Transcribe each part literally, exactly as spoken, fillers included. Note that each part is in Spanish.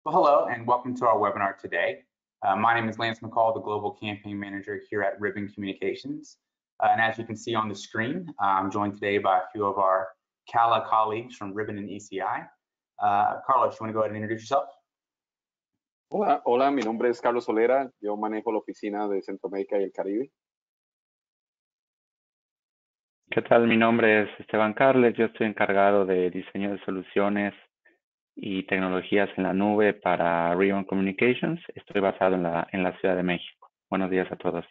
Well, hello and welcome to our webinar today. Uh, my name is Lance McCall, the Global Campaign Manager here at Ribbon Communications. Uh, and as you can see on the screen, I'm joined today by a few of our CALA colleagues from Ribbon and E C I. Uh, Carlos, you want to go ahead and introduce yourself? Hola, hola, mi nombre es Carlos Solera, yo manejo la oficina de Centroamérica y el Caribe. ¿Qué tal? Mi nombre es Esteban Carles, yo estoy encargado de diseño de soluciones y tecnologías en la nube para Ribbon Communications. Estoy basado en la, en la Ciudad de México. Buenos días a todos.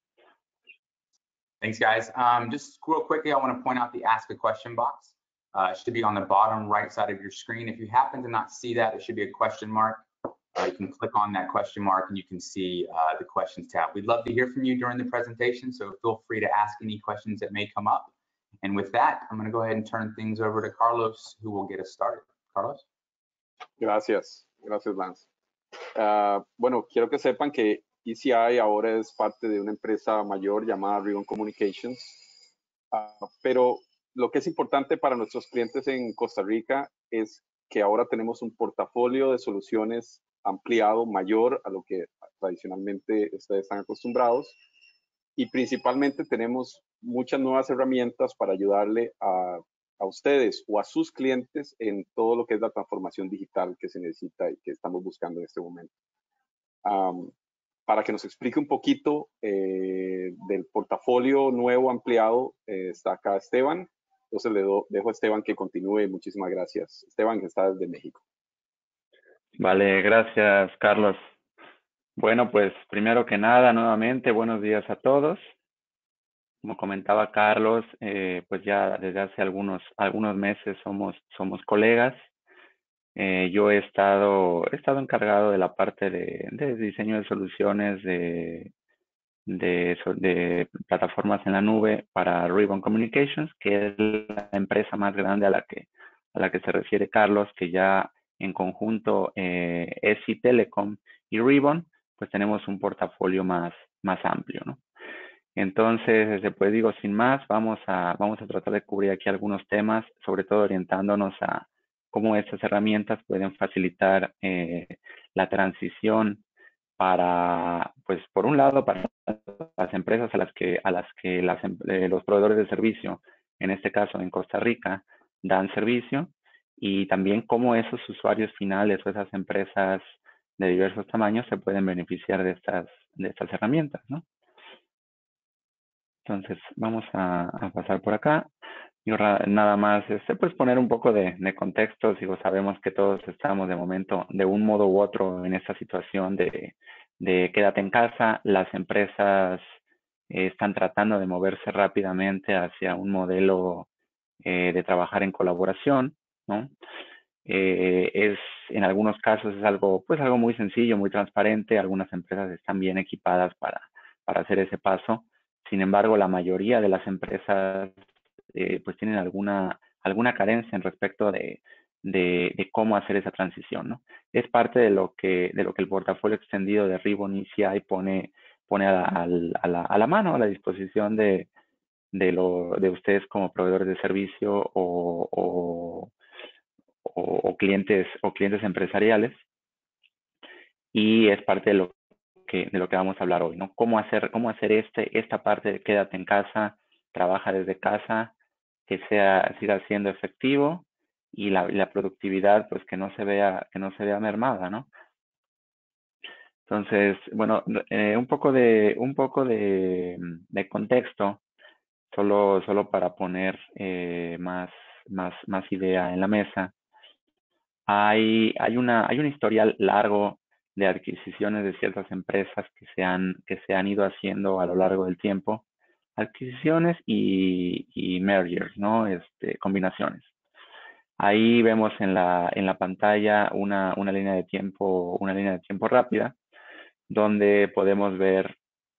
Thanks, guys. Um, just real quickly, I want to point out the Ask a Question box. Uh, it should be on the bottom right side of your screen. If you happen to not see that, it should be a question mark. Uh, you can click on that question mark and you can see uh, the questions tab. We'd love to hear from you during the presentation, so feel free to ask any questions that may come up. And with that, I'm going to go ahead and turn things over to Carlos, who will get us started. Carlos? Gracias, gracias Lance. Uh, bueno, quiero que sepan que E C I ahora es parte de una empresa mayor llamada Ribbon Communications, uh, pero lo que es importante para nuestros clientes en Costa Rica es que ahora tenemos un portafolio de soluciones ampliado, mayor a lo que tradicionalmente ustedes están acostumbrados, y principalmente tenemos muchas nuevas herramientas para ayudarle a, a ustedes o a sus clientes en todo lo que es la transformación digital que se necesita y que estamos buscando en este momento. Um, para que nos explique un poquito eh, del portafolio nuevo ampliado, eh, está acá Esteban. Entonces le do, dejo a Esteban que continúe. Muchísimas gracias. Esteban, que está desde México. Vale, gracias, Carlos. Bueno, pues primero que nada, nuevamente, buenos días a todos. Como comentaba Carlos, eh, pues ya desde hace algunos, algunos meses somos, somos colegas. Eh, yo he estado, he estado encargado de la parte de, de diseño de soluciones de, de, de plataformas en la nube para Ribbon Communications, que es la empresa más grande a la que, a la que se refiere Carlos, que ya en conjunto eh, E S I Telecom y Ribbon, pues tenemos un portafolio más, más amplio, ¿no? Entonces, pues digo, sin más, vamos a, vamos a tratar de cubrir aquí algunos temas, sobre todo orientándonos a cómo estas herramientas pueden facilitar eh, la transición para, pues por un lado, para las empresas a las que, a las que las, eh, los proveedores de servicio, en este caso en Costa Rica, dan servicio, y también cómo esos usuarios finales o esas empresas de diversos tamaños se pueden beneficiar de estas, de estas herramientas, ¿no? Entonces, vamos a, a pasar por acá. Y nada más, este, pues poner un poco de, de contexto. Digo, sabemos que todos estamos de momento, de un modo u otro, en esta situación de, de quédate en casa. Las empresas eh, están tratando de moverse rápidamente hacia un modelo eh, de trabajar en colaboración, ¿no? Eh, es, en algunos casos es algo, pues algo muy sencillo, muy transparente. Algunas empresas están bien equipadas para, para hacer ese paso. Sin embargo, la mayoría de las empresas eh, pues tienen alguna, alguna carencia en respecto de, de, de cómo hacer esa transición, ¿no? Es parte de lo que, de lo que el portafolio extendido de Ribbon E C I pone, pone a, a, a, la, a la mano, a la disposición de, de, lo, de ustedes como proveedores de servicio o, o, o, o, clientes, o clientes empresariales. Y es parte de lo que, de lo que vamos a hablar hoy, ¿no? Cómo hacer, cómo hacer este, esta parte de quédate en casa, trabaja desde casa, que sea, siga siendo efectivo, y la, la productividad, pues que no se vea, que no se vea mermada, ¿no? Entonces, bueno, eh, un poco de, un poco de, de contexto, solo, solo para poner eh, más, más, más idea en la mesa. Hay, hay una, hay un historial largo de adquisiciones de ciertas empresas que se han, que se han ido haciendo a lo largo del tiempo, adquisiciones y, y mergers, ¿no? Este, combinaciones. Ahí vemos en la, en la pantalla una, una línea de tiempo, una línea de tiempo rápida, donde podemos ver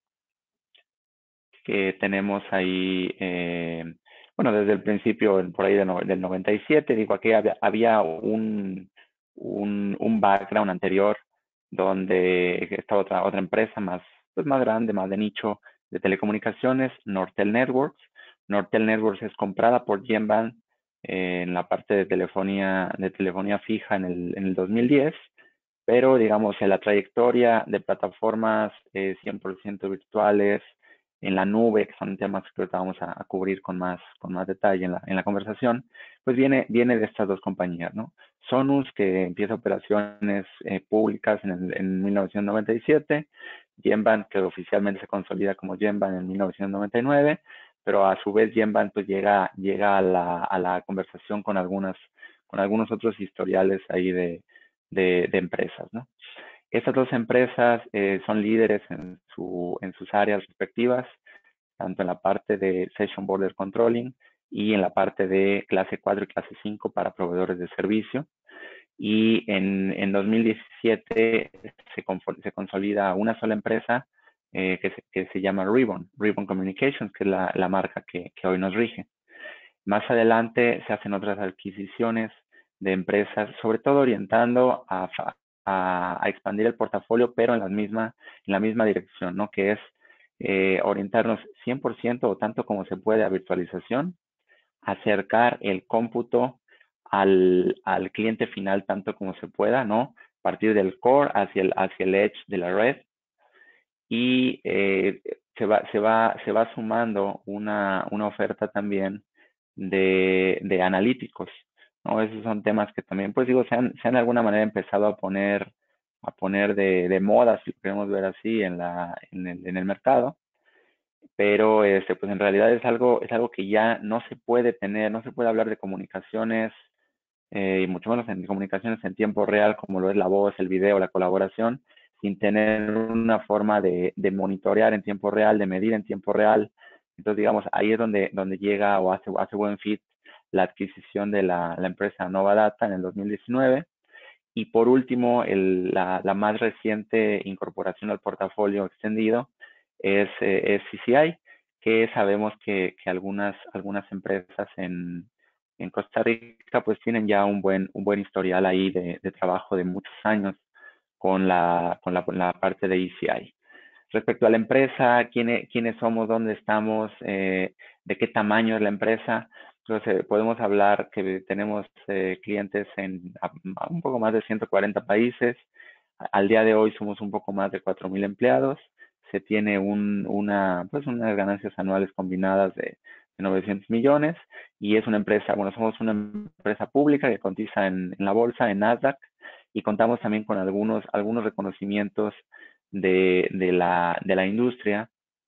que tenemos ahí, eh, bueno, desde el principio, por ahí de no, del noventa y siete, digo, aquí había, había un, un, un background anterior donde estaba otra, otra empresa más, pues más grande, más de nicho de telecomunicaciones, Nortel Networks. Nortel Networks es comprada por Genband eh, en la parte de telefonía, de telefonía fija en el, en el dos mil diez, pero digamos en la trayectoria de plataformas eh, cien por ciento virtuales, en la nube, que son temas que ahorita vamos a, a cubrir con más, con más detalle en la, en la conversación, pues viene, viene de estas dos compañías, ¿no? Sonus, que empieza operaciones eh, públicas en, el, en mil novecientos noventa y siete, Genband, que oficialmente se consolida como Genband en mil novecientos noventa y nueve, pero a su vez Genband pues llega, llega a, la, a la conversación con, algunas, con algunos otros historiales ahí de, de, de empresas, ¿no? Estas dos empresas eh, son líderes en, su, en sus áreas respectivas, tanto en la parte de Session Border Controlling y en la parte de clase cuatro y clase cinco para proveedores de servicio. Y en, en dos mil diecisiete se, se consolida una sola empresa eh, que, se, que, se, llama Ribbon, Ribbon Communications, que es la, la marca que, que hoy nos rige. Más adelante se hacen otras adquisiciones de empresas, sobre todo orientando a, a, a expandir el portafolio, pero en la misma, en la misma dirección, ¿no? Que es eh, orientarnos cien por ciento o tanto como se puede a virtualización, acercar el cómputo al, al cliente final tanto como se pueda, ¿no? Partir del core hacia el, hacia el edge de la red y eh, se, va, se, va, se va sumando una, una oferta también de, de analíticos, ¿no? Esos son temas que también, pues digo, se han, se han de alguna manera empezado a poner, a poner de, de moda, si lo queremos ver así, en, la, en, el, en el mercado, pero este, pues en realidad es algo, es algo que ya no se puede tener, no se puede hablar de comunicaciones, eh, y mucho menos en comunicaciones en tiempo real, como lo es la voz, el video, la colaboración, sin tener una forma de, de monitorear en tiempo real, de medir en tiempo real. Entonces, digamos, ahí es donde, donde llega o hace, hace buen fit la adquisición de la, la empresa Nova Data en el dos mil diecinueve. Y por último, el, la, la, más reciente incorporación al portafolio extendido es, eh, es C C I, que sabemos que, que algunas, algunas empresas en, en Costa Rica pues tienen ya un buen, un buen historial ahí de, de trabajo de muchos años con la, con la, con la parte de E C I. Respecto a la empresa, quiénes, quiénes somos, dónde estamos, eh, de qué tamaño es la empresa, entonces podemos hablar que tenemos eh, clientes en a, a un poco más de ciento cuarenta países. Al día de hoy somos un poco más de cuatro mil empleados. Se tiene un, una, pues unas ganancias anuales combinadas de, de novecientos millones y es una empresa, bueno, somos una empresa pública que cotiza en, en la bolsa, en Nasdaq, y contamos también con algunos, algunos reconocimientos de, de, la, de la industria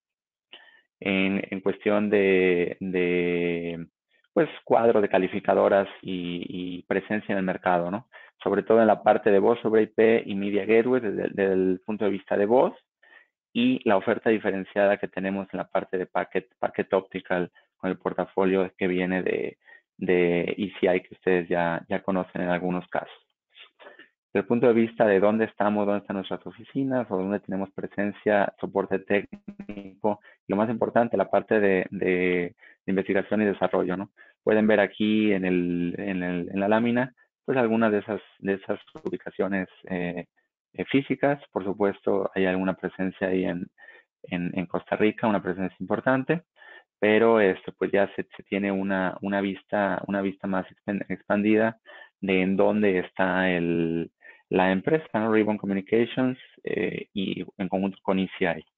en, en cuestión de, de, pues, cuadro de calificadoras y, y, presencia en el mercado, ¿no? Sobre todo en la parte de voz sobre I P y Media Gateway desde, desde el punto de vista de voz y la oferta diferenciada que tenemos en la parte de Packet, Packet Optical con el portafolio que viene de, de E C I que ustedes ya, ya conocen en algunos casos. Desde el punto de vista de dónde estamos, dónde están nuestras oficinas o dónde tenemos presencia, soporte técnico, y lo más importante, la parte de, de, de investigación y desarrollo, ¿no? Pueden ver aquí en, el, en, el, en la lámina, pues algunas de esas, de esas ubicaciones eh, eh, físicas. Por supuesto, hay alguna presencia ahí en, en, en Costa Rica, una presencia importante, pero esto pues ya se, se tiene una, una, vista, una vista más expandida de en dónde está el, la empresa, ¿no? Ribbon Communications eh, y en conjunto con E C I.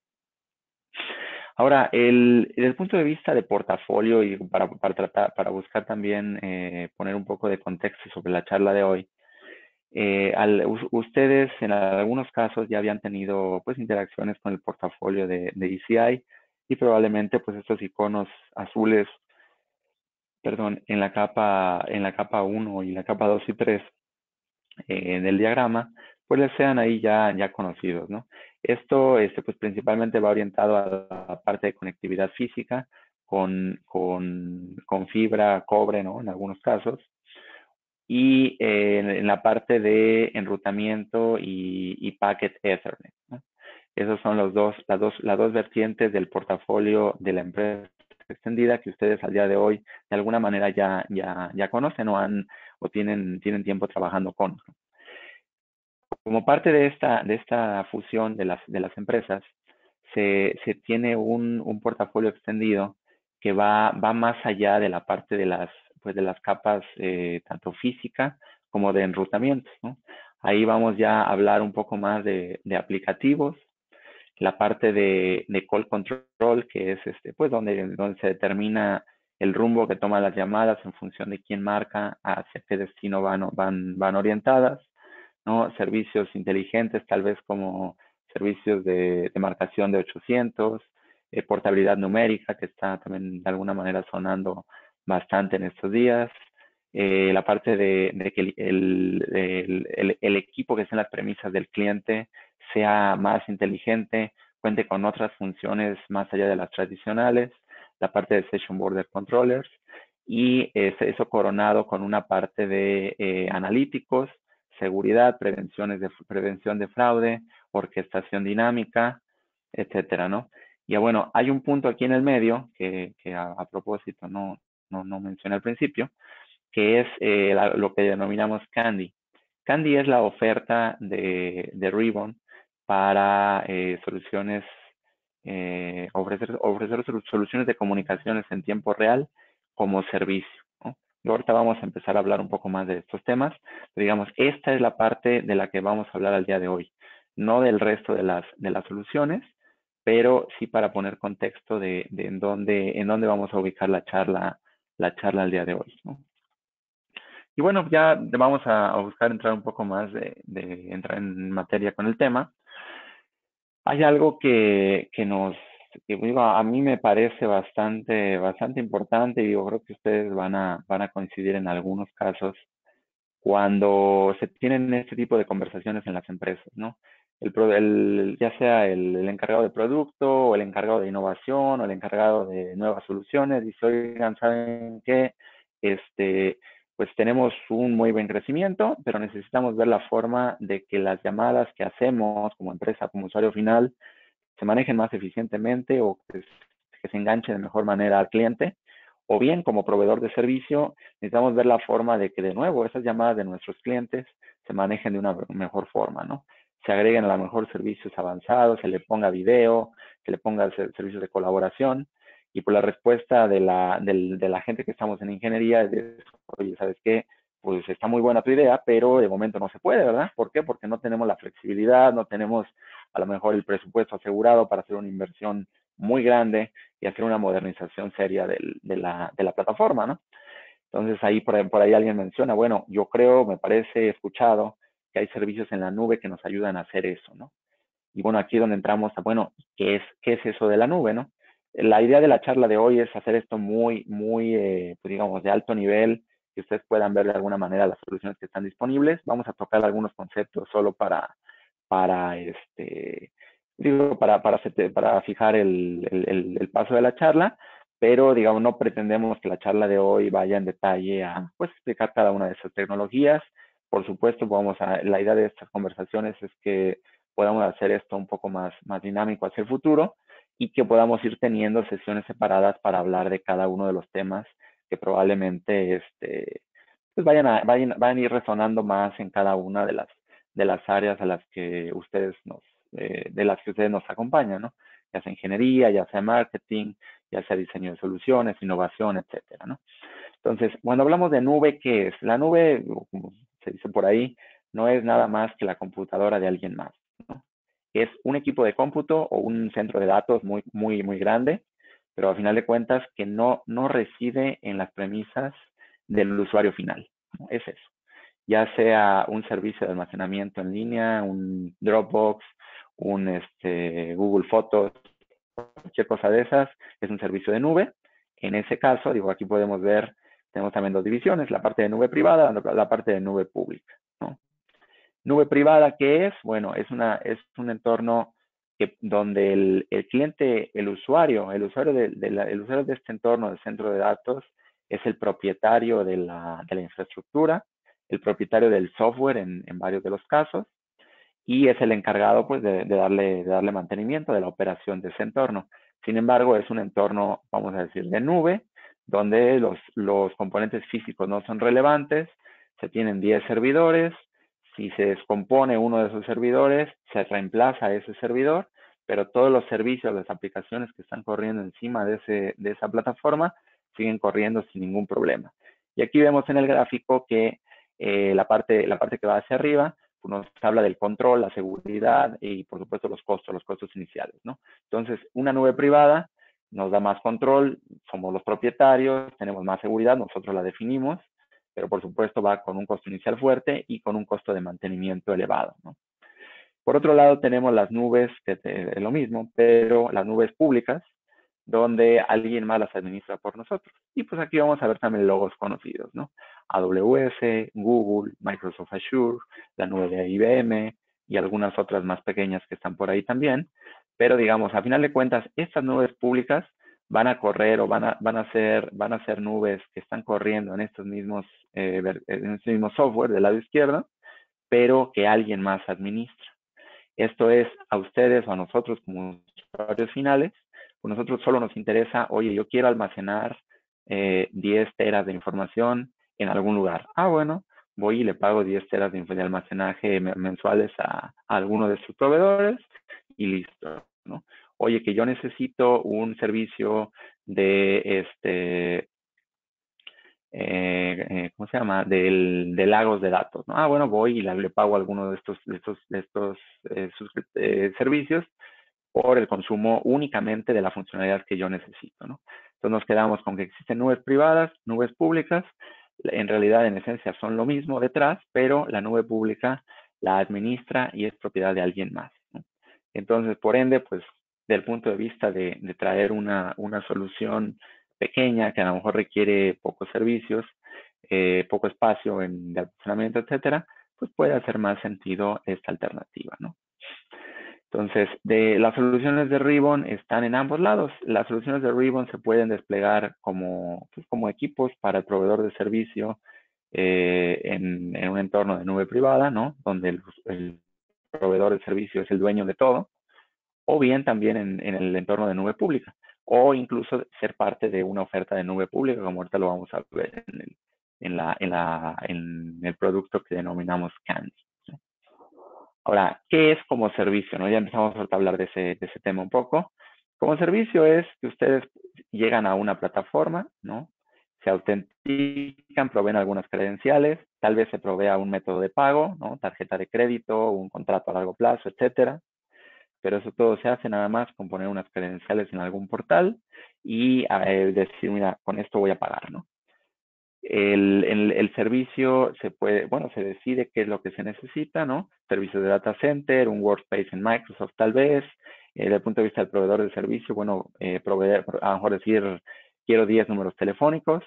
Ahora, el, desde el punto de vista de portafolio y para, para, tratar, para buscar también eh, poner un poco de contexto sobre la charla de hoy, eh, al, ustedes en algunos casos ya habían tenido pues interacciones con el portafolio de, de E C I y probablemente pues estos iconos azules, perdón, en la capa en la capa uno y la capa dos y tres eh, del diagrama, pues les sean ahí ya, ya conocidos, ¿no? Esto este, pues principalmente va orientado a la parte de conectividad física con, con, con fibra, cobre, ¿no? En algunos casos. Y eh, en la parte de enrutamiento y, y packet Ethernet, ¿no? Esos son los dos, las, dos, las dos vertientes del portafolio de la empresa extendida que ustedes al día de hoy de alguna manera ya, ya, ya conocen o, han, o tienen, tienen tiempo trabajando con. Como parte de esta, de esta fusión de las, de las empresas, se, se tiene un, un portafolio extendido que va, va más allá de la parte de las, pues de las capas eh, tanto física como de enrutamiento, ¿no? Ahí vamos ya a hablar un poco más de, de aplicativos, la parte de, de call control, que es este, pues donde, donde se determina el rumbo que toman las llamadas en función de quién marca, hacia qué destino van, van, van orientadas, ¿no? Servicios inteligentes, tal vez como servicios de, de marcación de ochocientos, eh, portabilidad numérica, que está también de alguna manera sonando bastante en estos días. Eh, la parte de, de que el, el, el, el equipo que está en las premisas del cliente sea más inteligente, cuente con otras funciones más allá de las tradicionales, la parte de Session Border Controllers, y eh, eso coronado con una parte de eh, analíticos, seguridad, prevenciones de, prevención de fraude, orquestación dinámica, etcétera, ¿no? Y bueno, hay un punto aquí en el medio que, que a, a, propósito no, no, no mencioné al principio, que es eh, la, lo que denominamos Candy. Candy es la oferta de, de Ribbon para eh, soluciones, eh, ofrecer, ofrecer soluciones de comunicaciones en tiempo real como servicio, ¿no? Y ahorita vamos a empezar a hablar un poco más de estos temas, pero digamos, esta es la parte de la que vamos a hablar al día de hoy, no del resto de las, de las soluciones, pero sí para poner contexto de, de en, dónde, en dónde vamos a ubicar la charla, la charla al día de hoy, ¿no? Y bueno, ya vamos a, a buscar entrar un poco más de, de entrar en materia con el tema. Hay algo que, que nos, que digo, a mí me parece bastante, bastante importante y yo creo que ustedes van a, van a coincidir en algunos casos cuando se tienen este tipo de conversaciones en las empresas, ¿no? El, el, ya sea el, el encargado de producto o el encargado de innovación o el encargado de nuevas soluciones, dice, oigan, ¿saben qué? Este, pues tenemos un muy buen crecimiento, pero necesitamos ver la forma de que las llamadas que hacemos como empresa, como usuario final, se manejen más eficientemente o que, que se enganchen de mejor manera al cliente. O bien, como proveedor de servicio, necesitamos ver la forma de que, de nuevo, esas llamadas de nuestros clientes se manejen de una mejor forma, ¿no? Se agreguen a lo mejor servicios avanzados, se le ponga video, se le ponga servicios de colaboración. Y por la respuesta de la, de, de la gente que estamos en ingeniería es, oye, ¿sabes qué? Pues está muy buena tu idea, pero de momento no se puede, ¿verdad? ¿Por qué? Porque no tenemos la flexibilidad, no tenemos a lo mejor el presupuesto asegurado para hacer una inversión muy grande y hacer una modernización seria del, de, la, de la plataforma, ¿no? Entonces ahí por, ahí por ahí alguien menciona, bueno, yo creo, me parece, he escuchado que hay servicios en la nube que nos ayudan a hacer eso, ¿no? Y bueno, aquí es donde entramos a, bueno, ¿qué es, qué es eso de la nube, no? La idea de la charla de hoy es hacer esto muy, muy, eh, pues digamos, de alto nivel, que ustedes puedan ver de alguna manera las soluciones que están disponibles. Vamos a tocar algunos conceptos solo para, para este, digo, para, para, para fijar el, el, el paso de la charla, pero digamos, no pretendemos que la charla de hoy vaya en detalle a pues, explicar cada una de esas tecnologías. Por supuesto, vamos a, la idea de estas conversaciones es que podamos hacer esto un poco más, más dinámico hacia el futuro y que podamos ir teniendo sesiones separadas para hablar de cada uno de los temas que probablemente este, pues vayan, a, vayan, vayan a ir resonando más en cada una de las, de las áreas a las que ustedes nos, eh, de las que ustedes nos acompañan, ¿no? Ya sea ingeniería, ya sea marketing, ya sea diseño de soluciones, innovación, etcétera, ¿no? Entonces, cuando hablamos de nube, ¿qué es? La nube, como se dice por ahí, no es nada más que la computadora de alguien más, ¿no? Es un equipo de cómputo o un centro de datos muy, muy, muy grande, pero a final de cuentas que no, no reside en las premisas del usuario final, ¿no? Es eso. Ya sea un servicio de almacenamiento en línea, un Dropbox, un este, Google Fotos, cualquier cosa de esas, es un servicio de nube. En ese caso, digo, aquí podemos ver, tenemos también dos divisiones, la parte de nube privada, la parte de nube pública, ¿no? Nube privada, ¿qué es? Bueno, es, una, es un entorno que, donde el, el, cliente, el usuario, el usuario de, de la, el usuario de este entorno, del centro de datos, es el propietario de la, de la infraestructura, el propietario del software en, en varios de los casos, y es el encargado pues de, de, darle, de darle mantenimiento de la operación de ese entorno. Sin embargo, es un entorno, vamos a decir, de nube, donde los, los componentes físicos no son relevantes, se tienen diez servidores, si se descompone uno de esos servidores, se reemplaza ese servidor, pero todos los servicios, las aplicaciones que están corriendo encima de, ese, de esa plataforma siguen corriendo sin ningún problema. Y aquí vemos en el gráfico que eh, la, parte, la parte que va hacia arriba nos habla del control, la seguridad y por supuesto los costos, los costos iniciales, ¿no? Entonces, una nube privada nos da más control, somos los propietarios, tenemos más seguridad, nosotros la definimos, pero por supuesto va con un costo inicial fuerte y con un costo de mantenimiento elevado, ¿no? Por otro lado, tenemos las nubes, que es lo mismo, pero las nubes públicas, donde alguien más las administra por nosotros. Y pues aquí vamos a ver también logos conocidos, ¿no? A W S, Google, Microsoft Azure, la nube de I B M y algunas otras más pequeñas que están por ahí también. Pero digamos, a final de cuentas, estas nubes públicas van a correr o van a, van a, ser, van a ser nubes que están corriendo en estos mismos, eh, en este mismo software del lado izquierdo, pero que alguien más administra. Esto es a ustedes o a nosotros como usuarios finales. Pues nosotros solo nos interesa, oye, yo quiero almacenar eh, diez teras de información en algún lugar. Ah, bueno, voy y le pago diez teras de, de almacenaje mensuales a, a alguno de sus proveedores y listo, ¿no? Oye, que yo necesito un servicio de este eh, eh, ¿cómo se llama? Del, de lagos de datos, ¿no? Ah, bueno, voy y le, le pago alguno de estos, de estos, de estos eh, eh, servicios por el consumo únicamente de la funcionalidad que yo necesito, ¿no? Entonces nos quedamos con que existen nubes privadas, nubes públicas, en realidad en esencia son lo mismo detrás, pero la nube pública la administra y es propiedad de alguien más, ¿no? Entonces, por ende, pues, del punto de vista de, de traer una, una solución pequeña que a lo mejor requiere pocos servicios, eh, poco espacio en de almacenamiento, etcétera, pues puede hacer más sentido esta alternativa, ¿no? Entonces, de, las soluciones de Ribbon están en ambos lados. Las soluciones de Ribbon se pueden desplegar como, pues, como equipos para el proveedor de servicio eh, en, en, un entorno de nube privada, ¿no? Donde el, el proveedor de servicio es el dueño de todo, o bien también en, en el entorno de nube pública, o incluso ser parte de una oferta de nube pública, como ahorita lo vamos a ver en el, en la, en la, en el producto que denominamos Candy. Ahora, ¿qué es como servicio? ¿No? Ya empezamos a hablar de ese, de ese tema un poco. Como servicio es que ustedes llegan a una plataforma, ¿no? Se autentican, proveen algunas credenciales, tal vez se provea un método de pago, ¿no? Tarjeta de crédito, un contrato a largo plazo, etcétera. Pero eso todo se hace nada más con poner unas credenciales en algún portal y eh, decir, mira, con esto voy a pagar, ¿no? El, el, el, servicio se puede, bueno, se decide qué es lo que se necesita, ¿no? Servicios de data center, un workspace en Microsoft tal vez. Eh, desde el punto de vista del proveedor de servicio, bueno, eh, proveer, a lo mejor decir, quiero diez números telefónicos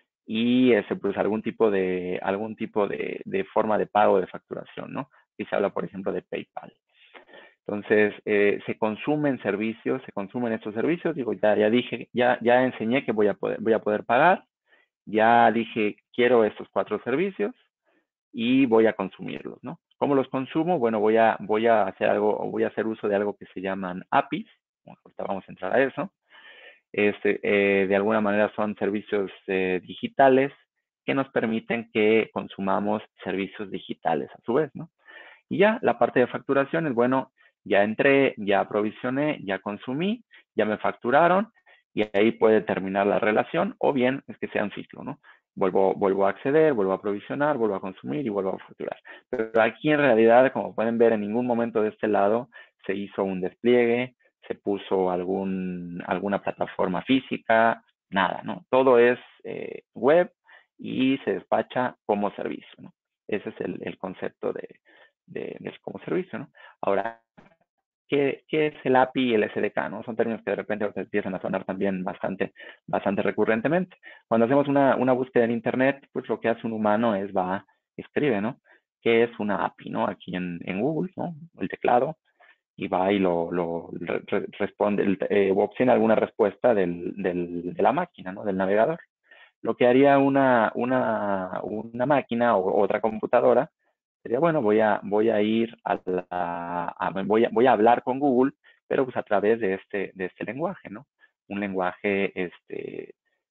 y eh, se produce algún tipo de, algún tipo de, de forma de pago de facturación, ¿no? Y se habla, por ejemplo, de PayPal. Entonces, eh, se consumen servicios, se consumen estos servicios. Digo, ya, ya dije, ya, ya enseñé que voy a poder, voy a poder pagar. Ya dije, quiero estos cuatro servicios y voy a consumirlos, ¿no? ¿Cómo los consumo? Bueno, voy a, voy a hacer algo, o voy a hacer uso de algo que se llaman A P Is. Bueno, ahorita vamos a entrar a eso. Este, eh, de alguna manera son servicios eh, digitales que nos permiten que consumamos servicios digitales a su vez, ¿no? Y ya, la parte de facturación es, bueno, ya entré, ya aprovisioné, ya consumí, ya me facturaron, y ahí puede terminar la relación, o bien es que sea un ciclo, ¿no? Vuelvo, vuelvo a acceder, vuelvo a provisionar, vuelvo a consumir y vuelvo a facturar. Pero aquí en realidad, como pueden ver, en ningún momento de este lado se hizo un despliegue, se puso algún, alguna plataforma física, nada, ¿no? Todo es eh, web y se despacha como servicio, ¿no? Ese es el, el concepto de, de, de como servicio, ¿no? Ahora, ¿Qué, ¿qué es el A P I y el S D K? ¿No? Son términos que de repente empiezan a sonar también bastante, bastante recurrentemente. Cuando hacemos una, una búsqueda en Internet, pues lo que hace un humano es va, escribe, ¿no? ¿Qué es una A P I, ¿no? Aquí en, en Google, ¿no? El teclado, y va y lo, lo re, responde, eh, obtiene alguna respuesta del, del, de la máquina, ¿no? Del navegador. Lo que haría una, una, una máquina o otra computadora sería, bueno, voy a, voy a ir a la, a, voy, a, voy a hablar con Google, pero pues a través de este, de este lenguaje, ¿no? Un lenguaje, este,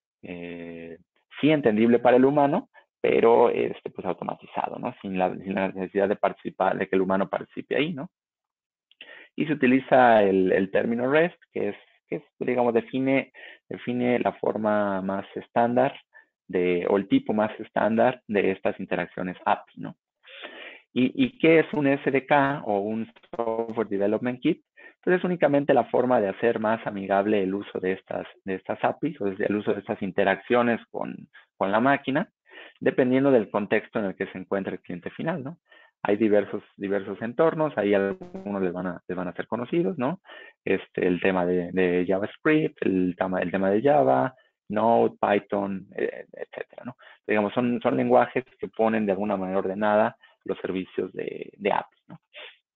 eh, sí entendible para el humano, pero este, pues automatizado, ¿no? Sin la, sin la necesidad de participar, de que el humano participe ahí, ¿no? Y se utiliza el, el término REST, que es, que es, digamos, define, define la forma más estándar de, o el tipo más estándar de estas interacciones A P I, ¿no? ¿Y, ¿Y qué es un S D K o un Software Development Kit? Pues es únicamente la forma de hacer más amigable el uso de estas, de estas A P Is, o el uso de estas interacciones con, con la máquina, dependiendo del contexto en el que se encuentra el cliente final, ¿no? Hay diversos, diversos entornos, ahí algunos les van a, les van a ser conocidos, ¿no? Este, el tema de, de JavaScript, el tema, el tema de Java, Node, Python, eh, etcétera, ¿no? Digamos, son, son lenguajes que ponen de alguna manera ordenada los servicios de, de A P I, ¿no?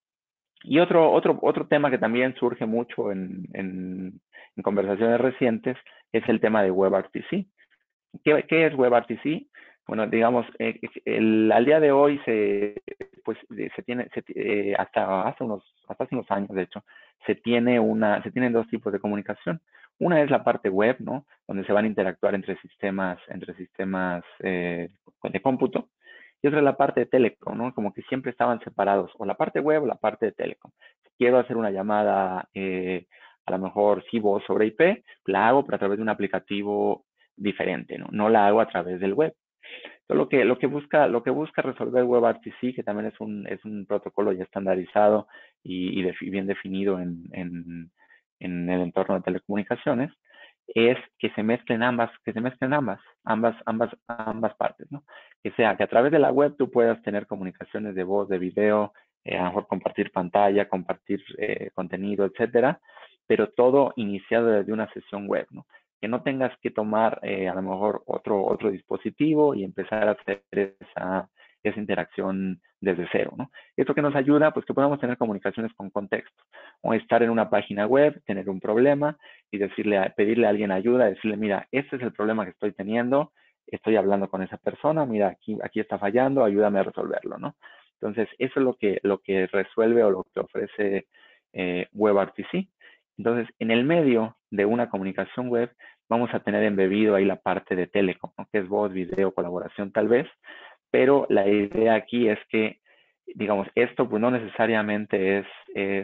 Y otro, otro, otro tema que también surge mucho en, en, en conversaciones recientes es el tema de WebRTC. ¿Qué, ¿Qué es WebRTC? Bueno, digamos, eh, el, al día de hoy se, pues, se tiene, se, eh, hasta hace unos, hasta hace unos años, de hecho, se tiene una, se tienen dos tipos de comunicación. Una es la parte web, ¿no? Donde se van a interactuar entre sistemas, entre sistemas eh, de cómputo. Y otra es la parte de telecom, ¿no? Como que siempre estaban separados, o la parte web o la parte de telecom. Si quiero hacer una llamada, eh, a lo mejor sí voz sobre I P, la hago, pero a través de un aplicativo diferente, ¿no? No la hago a través del web. Entonces, lo que, lo que busca, lo que busca resolver WebRTC, que también es un, es un protocolo ya estandarizado y, y de, bien definido en, en, en el entorno de telecomunicaciones, es que se mezclen ambas, que se mezclen ambas, ambas, ambas, ambas partes, ¿no? Que sea que a través de la web tú puedas tener comunicaciones de voz, de video, eh, a lo mejor compartir pantalla, compartir eh, contenido, etcétera, pero todo iniciado desde una sesión web, ¿no? Que no tengas que tomar eh, a lo mejor otro, otro dispositivo y empezar a hacer esa, esa interacción desde cero, ¿no? Esto que nos ayuda, pues que podamos tener comunicaciones con contexto, o estar en una página web, tener un problema y decirle, pedirle a alguien ayuda, decirle, mira, este es el problema que estoy teniendo, estoy hablando con esa persona, mira, aquí, aquí está fallando, ayúdame a resolverlo, ¿no? Entonces, eso es lo que, lo que resuelve o lo que ofrece eh, WebRTC. Entonces, en el medio de una comunicación web, vamos a tener embebido ahí la parte de telecom, ¿no? Que es voz, video, colaboración tal vez, pero la idea aquí es que, digamos, esto pues no necesariamente es, es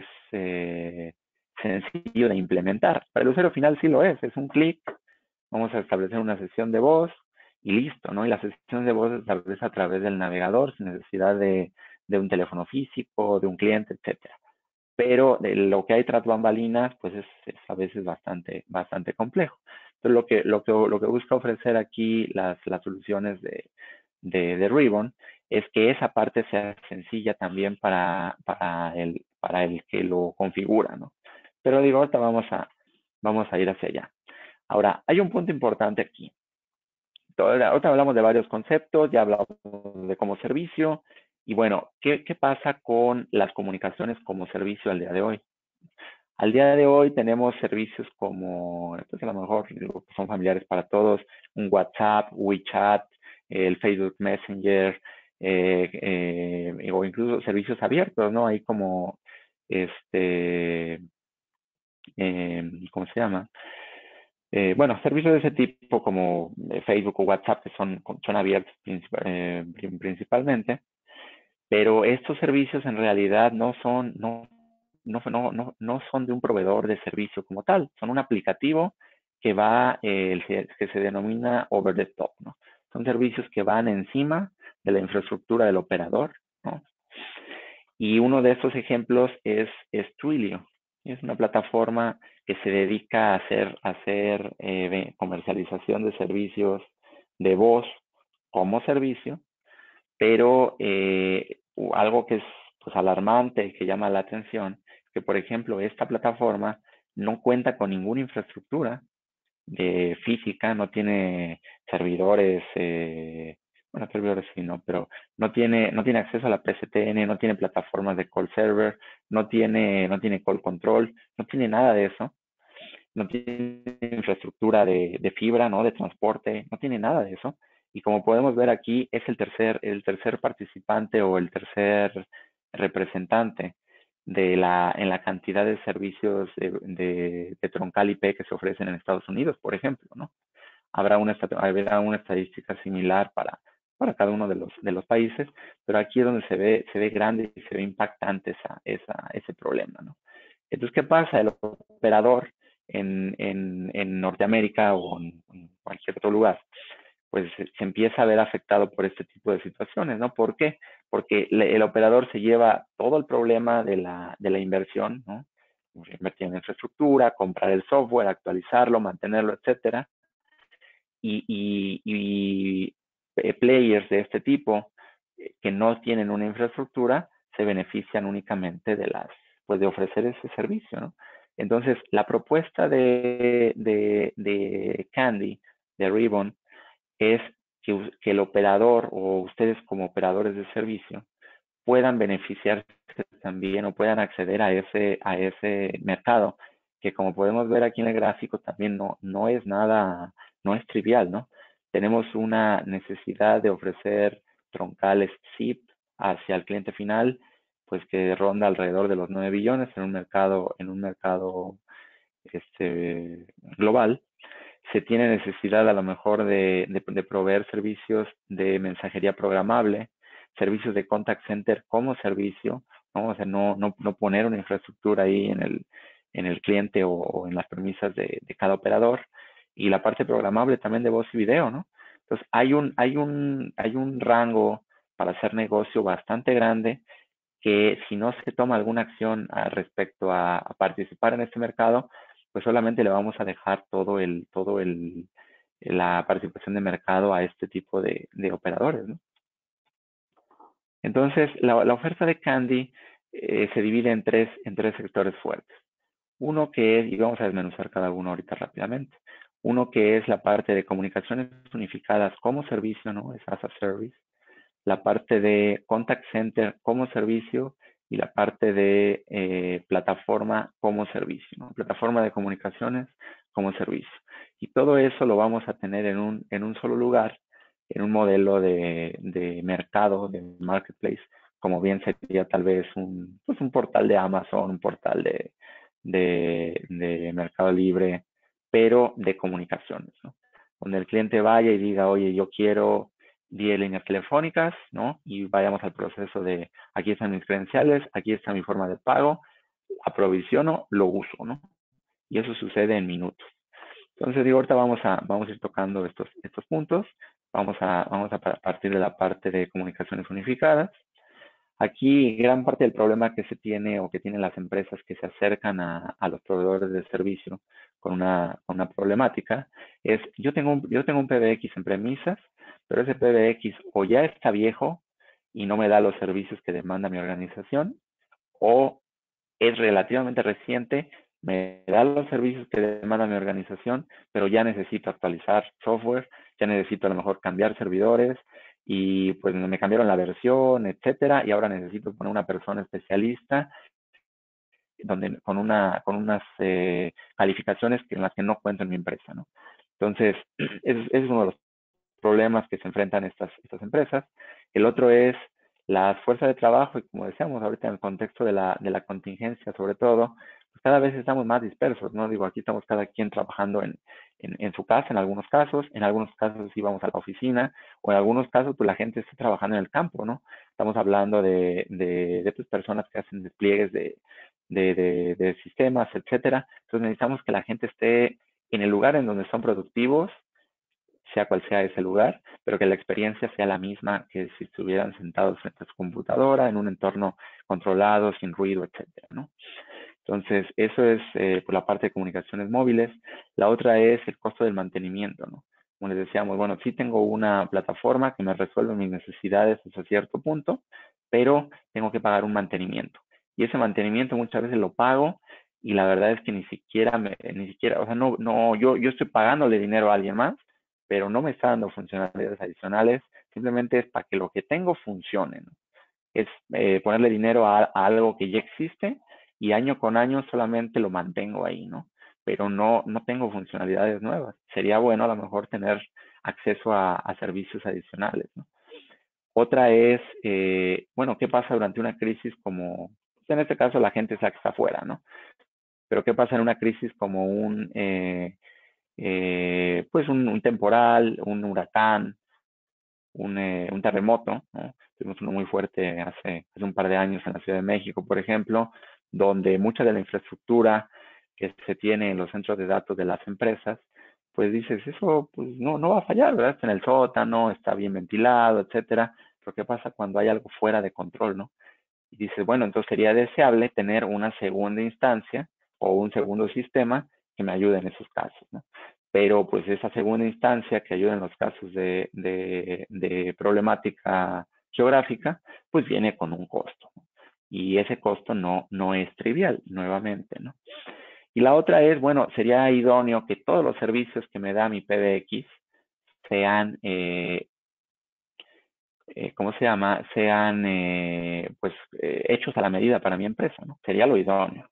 eh, sencillo de implementar. Para el usuario final sí lo es, es un clic, vamos a establecer una sesión de voz y listo, ¿no? Y la sesión de voz se establece a través del navegador sin necesidad de, de un teléfono físico, de un cliente, etcétera. Pero de lo que hay tras bambalinas, pues es, es a veces bastante, bastante complejo. Entonces, lo que, lo que, lo que busca ofrecer aquí las, las soluciones de, de, de Ribbon es que esa parte sea sencilla también para, para, el, para el que lo configura, ¿no? Pero digo, ahorita vamos a, vamos a ir hacia allá. Ahora, hay un punto importante aquí. Ahorita hablamos de varios conceptos, ya hablamos de como servicio, y bueno, ¿qué, ¿qué pasa con las comunicaciones como servicio al día de hoy? Al día de hoy tenemos servicios como, pues a lo mejor son familiares para todos, un WhatsApp, WeChat, el Facebook Messenger, eh, eh, o incluso servicios abiertos, ¿no? Hay como, este, eh, ¿cómo se llama? Eh, bueno, servicios de ese tipo como eh, Facebook o WhatsApp que son, son abiertos princip eh, principalmente, pero estos servicios en realidad no son, no, no, no, no, no son de un proveedor de servicio como tal, son un aplicativo que va, eh, que se denomina over the top, ¿no? Son servicios que van encima de la infraestructura del operador, ¿no? Y uno de estos ejemplos es, es Twilio. Es una plataforma que se dedica a hacer, a hacer eh, comercialización de servicios de voz como servicio, pero eh, algo que es pues, alarmante, que llama la atención, que por ejemplo esta plataforma no cuenta con ninguna infraestructura de física, no tiene servidores, eh, bueno, servidores sí, no, pero no tiene, no tiene acceso a la P S T N, no tiene plataformas de call server, no tiene, no tiene call control, no tiene nada de eso, no tiene infraestructura de, de fibra, ¿no? De transporte, no tiene nada de eso. Y como podemos ver aquí, es el tercer, el tercer participante o el tercer representante de la, en la cantidad de servicios de, de, de troncal I P que se ofrecen en Estados Unidos, por ejemplo, ¿no? Habrá una, habrá una estadística similar para, para cada uno de los, de los países, pero aquí es donde se ve, se ve grande y se ve impactante esa, esa, ese problema, ¿no? Entonces, ¿qué pasa? El operador en, en, en Norteamérica o en, en cualquier otro lugar, pues se empieza a ver afectado por este tipo de situaciones, ¿no? ¿Por qué? porque le, el operador se lleva todo el problema de la, de la inversión, ¿no? Invertir en infraestructura, comprar el software, actualizarlo, mantenerlo, etcétera. Y, y, y eh, players de este tipo eh, que no tienen una infraestructura se benefician únicamente de las, pues de ofrecer ese servicio, ¿no? Entonces, la propuesta de, de, de Candy, de Ribbon, es que, que el operador o ustedes como operadores de servicio puedan beneficiarse también o puedan acceder a ese, a ese mercado, que como podemos ver aquí en el gráfico también no, no es nada, no es trivial, ¿no? Tenemos una necesidad de ofrecer troncales S I P hacia el cliente final, pues que ronda alrededor de los nueve billones en un mercado, en un mercado este, global. Se tiene necesidad a lo mejor de, de, de proveer servicios de mensajería programable, servicios de contact center como servicio, ¿no? O sea, no, no, no poner una infraestructura ahí en el, en el cliente o, o en las premisas de, de cada operador. Y la parte programable también de voz y video, ¿no? Entonces, hay un, hay un, hay un rango para hacer negocio bastante grande que si no se toma alguna acción al respecto a, a participar en este mercado, pues solamente le vamos a dejar todo el, todo el, la participación de mercado a este tipo de, de operadores, ¿no? Entonces, la, la oferta de Candy eh, se divide en tres, en tres sectores fuertes. Uno que es, y vamos a desmenuzar cada uno ahorita rápidamente, uno que es la parte de comunicaciones unificadas como servicio, ¿no? Es as a service. La parte de contact center como servicio y la parte de eh, plataforma como servicio, ¿no? Plataforma de comunicaciones como servicio. Y todo eso lo vamos a tener en un, en un solo lugar, en un modelo de, de mercado, de marketplace, como bien sería tal vez un, pues un portal de Amazon, un portal de, de, de Mercado Libre, pero de comunicaciones, ¿no? Donde el cliente vaya y diga, oye, yo quiero diez líneas telefónicas, ¿no? Y vayamos al proceso de, aquí están mis credenciales, aquí está mi forma de pago, aprovisiono, lo uso, ¿no? Y eso sucede en minutos. Entonces, digo, ahorita vamos a, vamos a ir tocando estos, estos puntos. Vamos a, vamos a partir de la parte de comunicaciones unificadas. Aquí gran parte del problema que se tiene o que tienen las empresas que se acercan a, a los proveedores de servicio con una, con una problemática es, yo tengo, un, yo tengo un P B X en premisas, pero ese P B X o ya está viejo y no me da los servicios que demanda mi organización, o es relativamente reciente, me da los servicios que demanda mi organización, pero ya necesito actualizar software, ya necesito a lo mejor cambiar servidores y pues me cambiaron la versión, etcétera, y ahora necesito poner una persona especialista donde con una con unas eh, calificaciones que en las que no cuento en mi empresa, ¿no? Entonces, ese es, es uno de los problemas que se enfrentan estas, estas empresas. El otro es la fuerza de trabajo y como decíamos ahorita en el contexto de la, de la contingencia sobre todo, pues cada vez estamos más dispersos, ¿no? Digo, aquí estamos cada quien trabajando en, en, en su casa en algunos casos, en algunos casos sí vamos a la oficina o en algunos casos pues la gente está trabajando en el campo, ¿no? Estamos hablando de, de, de pues, personas que hacen despliegues de, de, de, de sistemas, etcétera. Entonces necesitamos que la gente esté en el lugar en donde son productivos, sea cual sea ese lugar, pero que la experiencia sea la misma que si estuvieran sentados frente a su computadora en un entorno controlado, sin ruido, etcétera, ¿no? Entonces, eso es eh, por la parte de comunicaciones móviles. La otra es el costo del mantenimiento, ¿no? Como les decíamos, bueno, sí tengo una plataforma que me resuelve mis necesidades hasta cierto punto, pero tengo que pagar un mantenimiento. Y ese mantenimiento muchas veces lo pago y la verdad es que ni siquiera, me, ni siquiera, o sea, no, no, yo, yo estoy pagándole dinero a alguien más, pero no me está dando funcionalidades adicionales, simplemente es para que lo que tengo funcione, ¿no? Es eh, ponerle dinero a, a algo que ya existe y año con año solamente lo mantengo ahí, ¿no? Pero no, no tengo funcionalidades nuevas. Sería bueno a lo mejor tener acceso a, a servicios adicionales, ¿no? Otra es, eh, bueno, ¿qué pasa durante una crisis como, en este caso la gente sabe que está afuera, ¿no? Pero ¿qué pasa en una crisis como un, eh, eh, pues un, un temporal, un huracán, un, eh, un terremoto, ¿no? Tuvimos uno muy fuerte hace, hace un par de años en la Ciudad de México, por ejemplo, donde mucha de la infraestructura que se tiene en los centros de datos de las empresas, pues dices, eso pues no, no va a fallar, ¿verdad? Está en el sótano, está bien ventilado, etcétera. pero ¿qué pasa cuando hay algo fuera de control, no? Y dices, bueno, entonces sería deseable tener una segunda instancia o un segundo sistema que me ayude en esos casos, ¿no? Pero pues esa segunda instancia que ayuda en los casos de, de, de problemática geográfica, pues viene con un costo, ¿no? Y ese costo no, no es trivial, nuevamente, ¿no? Y la otra es, bueno, sería idóneo que todos los servicios que me da mi P B X sean, eh, eh, ¿cómo se llama? Sean, eh, pues, eh, hechos a la medida para mi empresa, ¿no? Sería lo idóneo.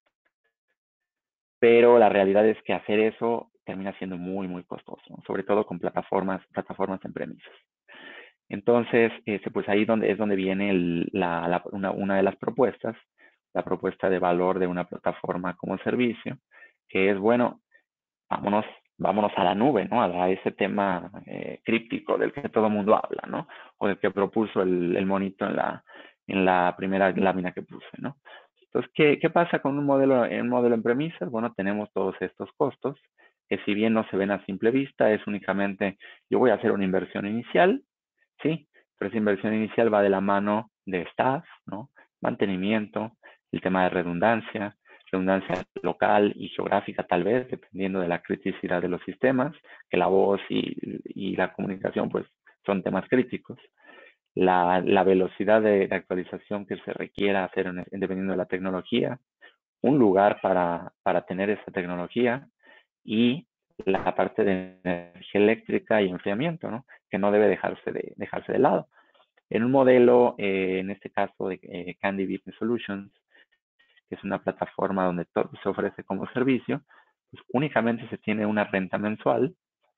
Pero la realidad es que hacer eso termina siendo muy, muy costoso, ¿no? Sobre todo con plataformas, plataformas en premisas. Entonces, este, pues ahí donde, es donde viene el, la, la, una, una de las propuestas, la propuesta de valor de una plataforma como servicio, que es, bueno, vámonos, vámonos a la nube, ¿no? A, a ese tema eh, críptico del que todo el mundo habla, ¿no? O del que propuso el, el monito en la, en la primera lámina que puse, ¿no? Entonces, ¿qué, qué pasa con un modelo, un modelo en premisas? Bueno, tenemos todos estos costos, que si bien no se ven a simple vista, es únicamente, yo voy a hacer una inversión inicial, ¿sí? Pero esa inversión inicial va de la mano de staff, ¿no? Mantenimiento, el tema de redundancia, redundancia local y geográfica tal vez, dependiendo de la criticidad de los sistemas, que la voz y, y la comunicación pues son temas críticos. La, la velocidad de, de, actualización que se requiera hacer en, dependiendo de la tecnología, un lugar para, para tener esa tecnología y la parte de energía eléctrica y enfriamiento, ¿no? Que no debe dejarse de, dejarse de lado. En un modelo, eh, en este caso de eh, Candy Business Solutions, que es una plataforma donde todo se ofrece como servicio, pues únicamente se tiene una renta mensual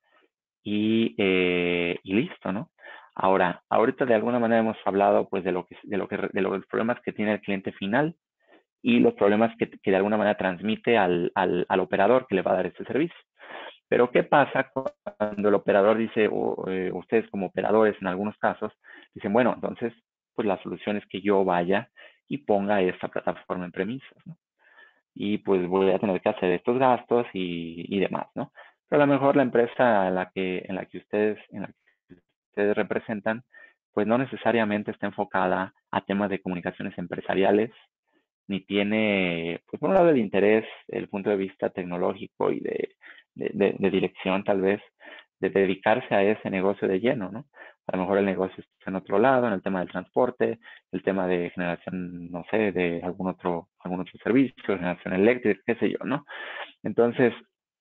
y, eh, y listo, ¿no? Ahora, ahorita de alguna manera hemos hablado pues de lo que, de lo que, de los problemas que tiene el cliente final y los problemas que, que de alguna manera transmite al, al, al operador que le va a dar este servicio. Pero ¿qué pasa cuando el operador dice, o eh, ustedes como operadores en algunos casos, dicen, bueno, entonces, pues la solución es que yo vaya y ponga esta plataforma en premisas, ¿no? Y pues voy a tener que hacer estos gastos y, y demás, ¿no? Pero a lo mejor la empresa en la que, en la que ustedes, en la que ustedes representan, pues no necesariamente está enfocada a temas de comunicaciones empresariales, ni tiene, pues por un lado el interés, el punto de vista tecnológico y de, de, de, de dirección tal vez, de dedicarse a ese negocio de lleno, ¿no? A lo mejor el negocio está en otro lado, en el tema del transporte, el tema de generación, no sé, de algún otro, algún otro servicio, generación eléctrica, qué sé yo, ¿no? Entonces,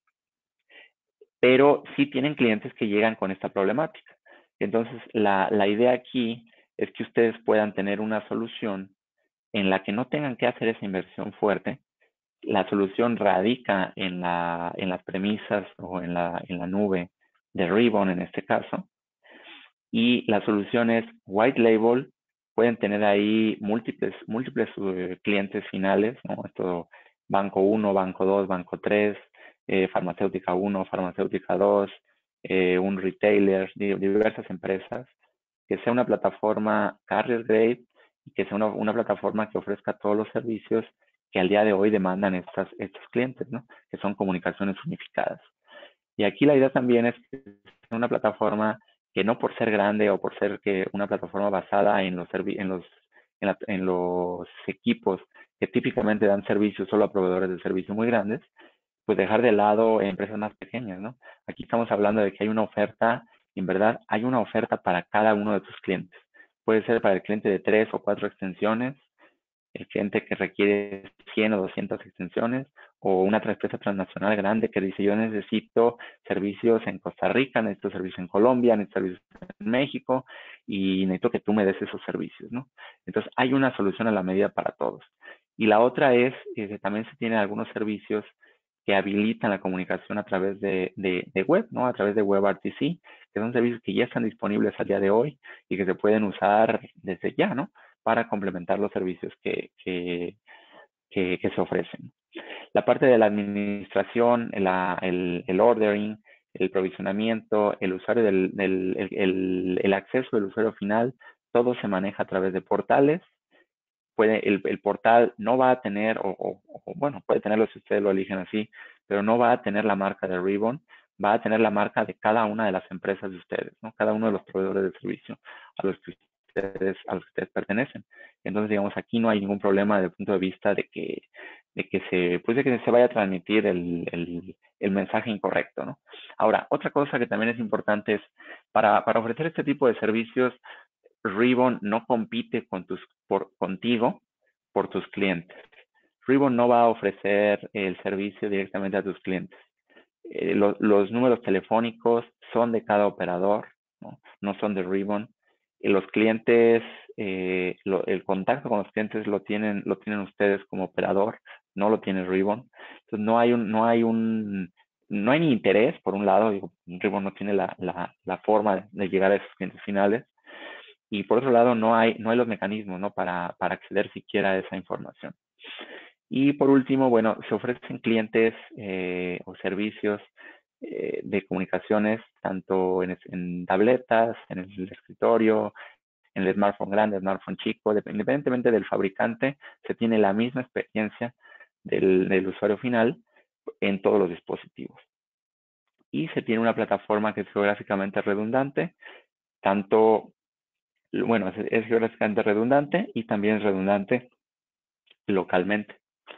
pero sí tienen clientes que llegan con esta problemática. Entonces, la, la idea aquí es que ustedes puedan tener una solución en la que no tengan que hacer esa inversión fuerte. La solución radica en, la, en las premisas o en la, en la nube de Ribbon en este caso. Y la solución es white label. Pueden tener ahí múltiples, múltiples uh, clientes finales, ¿no? Esto, banco uno, banco dos, banco tres, eh, farmacéutica uno, farmacéutica dos, eh, un retailer, diversas empresas, que sea una plataforma carrier grade y que sea una, una plataforma que ofrezca todos los servicios que al día de hoy demandan estas, estos clientes, ¿no? Que son comunicaciones unificadas. Y aquí la idea también es que sea una plataforma que no por ser grande o por ser que una plataforma basada en los, en los, en, la, en los equipos que típicamente dan servicios solo a proveedores de servicios muy grandes, pues dejar de lado empresas más pequeñas, ¿no? Aquí estamos hablando de que hay una oferta, en verdad hay una oferta para cada uno de tus clientes. Puede ser para el cliente de tres o cuatro extensiones, el cliente que requiere cien o doscientas extensiones, o una empresa transnacional grande que dice yo necesito servicios en Costa Rica, necesito servicios en Colombia, necesito servicios en México y necesito que tú me des esos servicios, ¿no? Entonces hay una solución a la medida para todos. Y la otra es eh, que también se tienen algunos servicios que habilitan la comunicación a través de, de, de web, ¿no? A través de WebRTC, que son servicios que ya están disponibles al día de hoy y que se pueden usar desde ya, ¿no? Para complementar los servicios que, que, que, que se ofrecen. La parte de la administración, la, el, el ordering, el provisionamiento, el usuario del, del el, el, el acceso del usuario final, todo se maneja a través de portales. Puede, el, el portal no va a tener, o, o, o bueno, puede tenerlo si ustedes lo eligen así, pero no va a tener la marca de Ribbon, va a tener la marca de cada una de las empresas de ustedes, ¿no? Cada uno de los proveedores de servicio a los que ustedes, a los que ustedes pertenecen. Entonces, digamos, aquí no hay ningún problema desde el punto de vista de que, de que se, pues de que se vaya a transmitir el, el, el mensaje incorrecto, ¿no? Ahora, otra cosa que también es importante es, para, para ofrecer este tipo de servicios, Ribbon no compite con tus, por, contigo por tus clientes. Ribbon no va a ofrecer el servicio directamente a tus clientes. Eh, lo, los números telefónicos son de cada operador, no, no son de Ribbon. Y los clientes, eh, lo, el contacto con los clientes lo tienen, lo tienen ustedes como operador, no lo tiene Ribbon. Entonces no hay un, no hay un, no hay ni interés, por un lado, digo, Ribbon no tiene la, la, la forma de llegar a esos clientes finales. Y por otro lado, no hay, no hay los mecanismos, ¿no? Para, para acceder siquiera a esa información. Y por último, bueno, se ofrecen clientes eh, o servicios eh, de comunicaciones tanto en, en tabletas, en el escritorio, en el smartphone grande, smartphone chico, independientemente del fabricante, se tiene la misma experiencia del, del usuario final en todos los dispositivos. Y se tiene una plataforma que es geográficamente redundante, tanto, bueno, es, es geográficamente redundante y también es redundante localmente.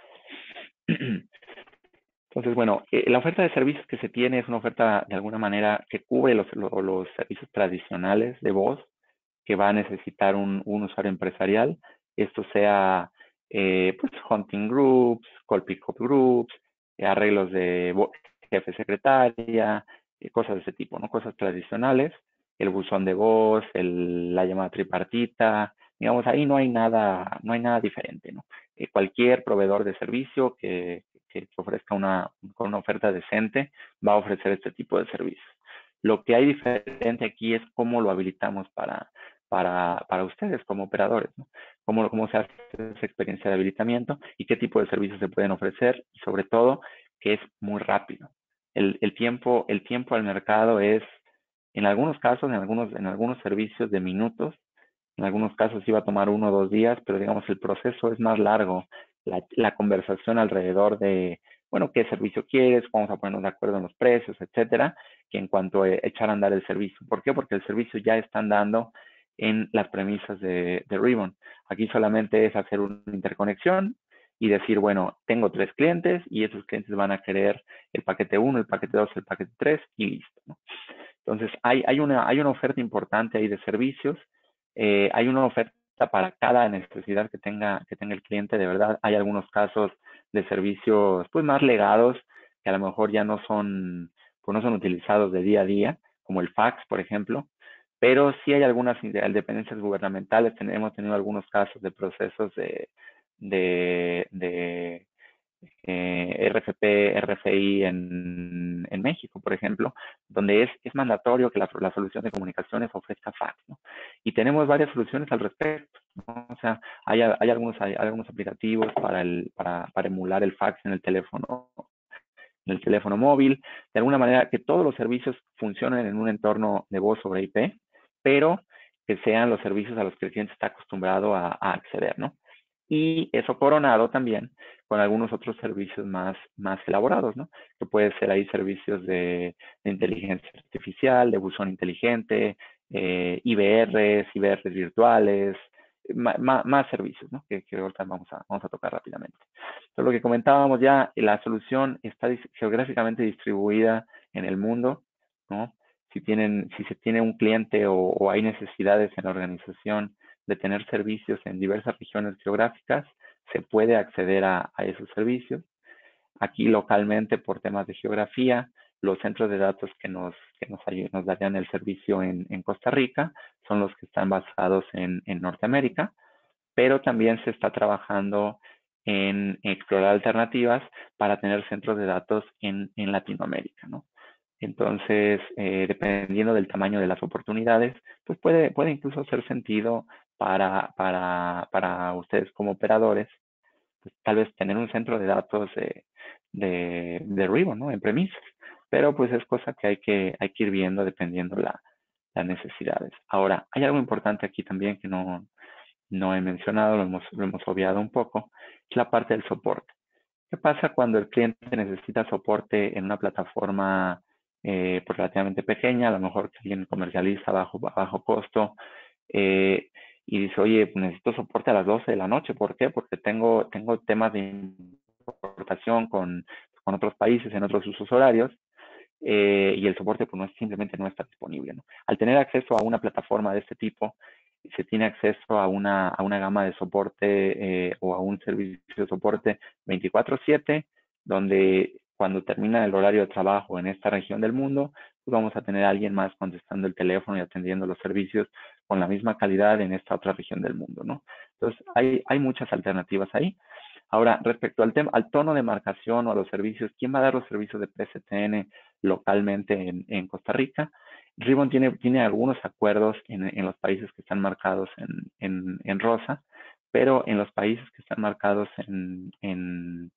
Entonces, bueno, eh, la oferta de servicios que se tiene es una oferta de alguna manera que cubre los, los, los servicios tradicionales de voz que va a necesitar un, un usuario empresarial. Esto sea eh, pues, hunting groups, call pickup groups, eh, arreglos de jefe secretaria, eh, cosas de ese tipo, ¿no? Cosas tradicionales, el buzón de voz, el, la llamada tripartita, digamos, ahí no hay nada, no hay nada diferente, ¿no? Eh, cualquier proveedor de servicio que, que ofrezca una, con una oferta decente va a ofrecer este tipo de servicios. Lo que hay diferente aquí es cómo lo habilitamos para, para, para ustedes como operadores, ¿no? Cómo, cómo se hace esa experiencia de habilitamiento y qué tipo de servicios se pueden ofrecer y sobre todo que es muy rápido. El, el, tiempo, el tiempo al mercado es, en algunos casos, en algunos, en algunos servicios de minutos, en algunos casos iba a tomar uno o dos días, pero digamos el proceso es más largo. La, la conversación alrededor de, bueno, qué servicio quieres, vamos a ponernos de acuerdo en los precios, etcétera, que en cuanto a echar a andar el servicio. ¿Por qué? Porque el servicio ya está andando en las premisas de, de Ribbon. Aquí solamente es hacer una interconexión y decir, bueno, tengo tres clientes y esos clientes van a querer el paquete uno, el paquete dos, el paquete tres y listo, ¿no? Entonces, hay, hay, una, hay una oferta importante ahí de servicios. Eh, hay una oferta para cada necesidad que tenga, que tenga el cliente. De verdad, hay algunos casos de servicios pues más legados que a lo mejor ya no son, pues no son utilizados de día a día, como el fax, por ejemplo. Pero sí hay algunas dependencias gubernamentales. Hemos tenido algunos casos de procesos de, de, de eh, R F P, R F I en, en México, por ejemplo, donde es, es mandatorio que la, la solución de comunicaciones ofrezca fax, ¿no? Y tenemos varias soluciones al respecto, ¿no? O sea, hay, hay, algunos, hay algunos aplicativos para, el, para, para emular el fax en el teléfono en el teléfono móvil, de alguna manera que todos los servicios funcionen en un entorno de voz sobre I P, pero que sean los servicios a los que el cliente está acostumbrado a, a acceder, ¿no? Y eso coronado también con algunos otros servicios más, más elaborados, ¿no? Que puede ser ahí servicios de, de inteligencia artificial, de buzón inteligente, eh, I V Rs, I V Rs virtuales, más, más servicios, ¿no? Que, que ahorita vamos a, vamos a tocar rápidamente. Entonces, lo que comentábamos ya, la solución está geográficamente distribuida en el mundo, ¿no? Si, tienen, si se tiene un cliente o, o hay necesidades en la organización de tener servicios en diversas regiones geográficas, se puede acceder a, a esos servicios. Aquí localmente, por temas de geografía, los centros de datos que nos, que nos, nos darían el servicio en, en Costa Rica son los que están basados en, en Norteamérica, pero también se está trabajando en explorar alternativas para tener centros de datos en, en Latinoamérica, ¿no? Entonces, eh, dependiendo del tamaño de las oportunidades, pues puede, puede incluso hacer sentido para, para, para ustedes como operadores, pues tal vez tener un centro de datos de, de, de Ribbon, ¿no? En premisas. Pero pues es cosa que hay que, hay que ir viendo dependiendo la, las necesidades. Ahora, hay algo importante aquí también que no, no he mencionado, lo hemos, lo hemos obviado un poco, es la parte del soporte. ¿Qué pasa cuando el cliente necesita soporte en una plataforma eh, pues relativamente pequeña, a lo mejor que alguien comercializa a bajo, a bajo costo? Eh, y dice, oye, pues necesito soporte a las doce de la noche. ¿Por qué? Porque tengo, tengo temas de importación con, con otros países en otros usos horarios, eh, y el soporte pues no es, simplemente no está disponible, ¿no? Al tener acceso a una plataforma de este tipo, se tiene acceso a una, a una gama de soporte eh, o a un servicio de soporte veinticuatro siete, donde cuando termina el horario de trabajo en esta región del mundo, pues vamos a tener a alguien más contestando el teléfono y atendiendo los servicios con la misma calidad en esta otra región del mundo, ¿no? Entonces, hay, hay muchas alternativas ahí. Ahora, respecto al tema, al tono de marcación o a los servicios, ¿quién va a dar los servicios de P S T N localmente en, en Costa Rica? Ribbon tiene, tiene algunos acuerdos en, en los países que están marcados en, en, en rosa, pero en los países que están marcados en, en,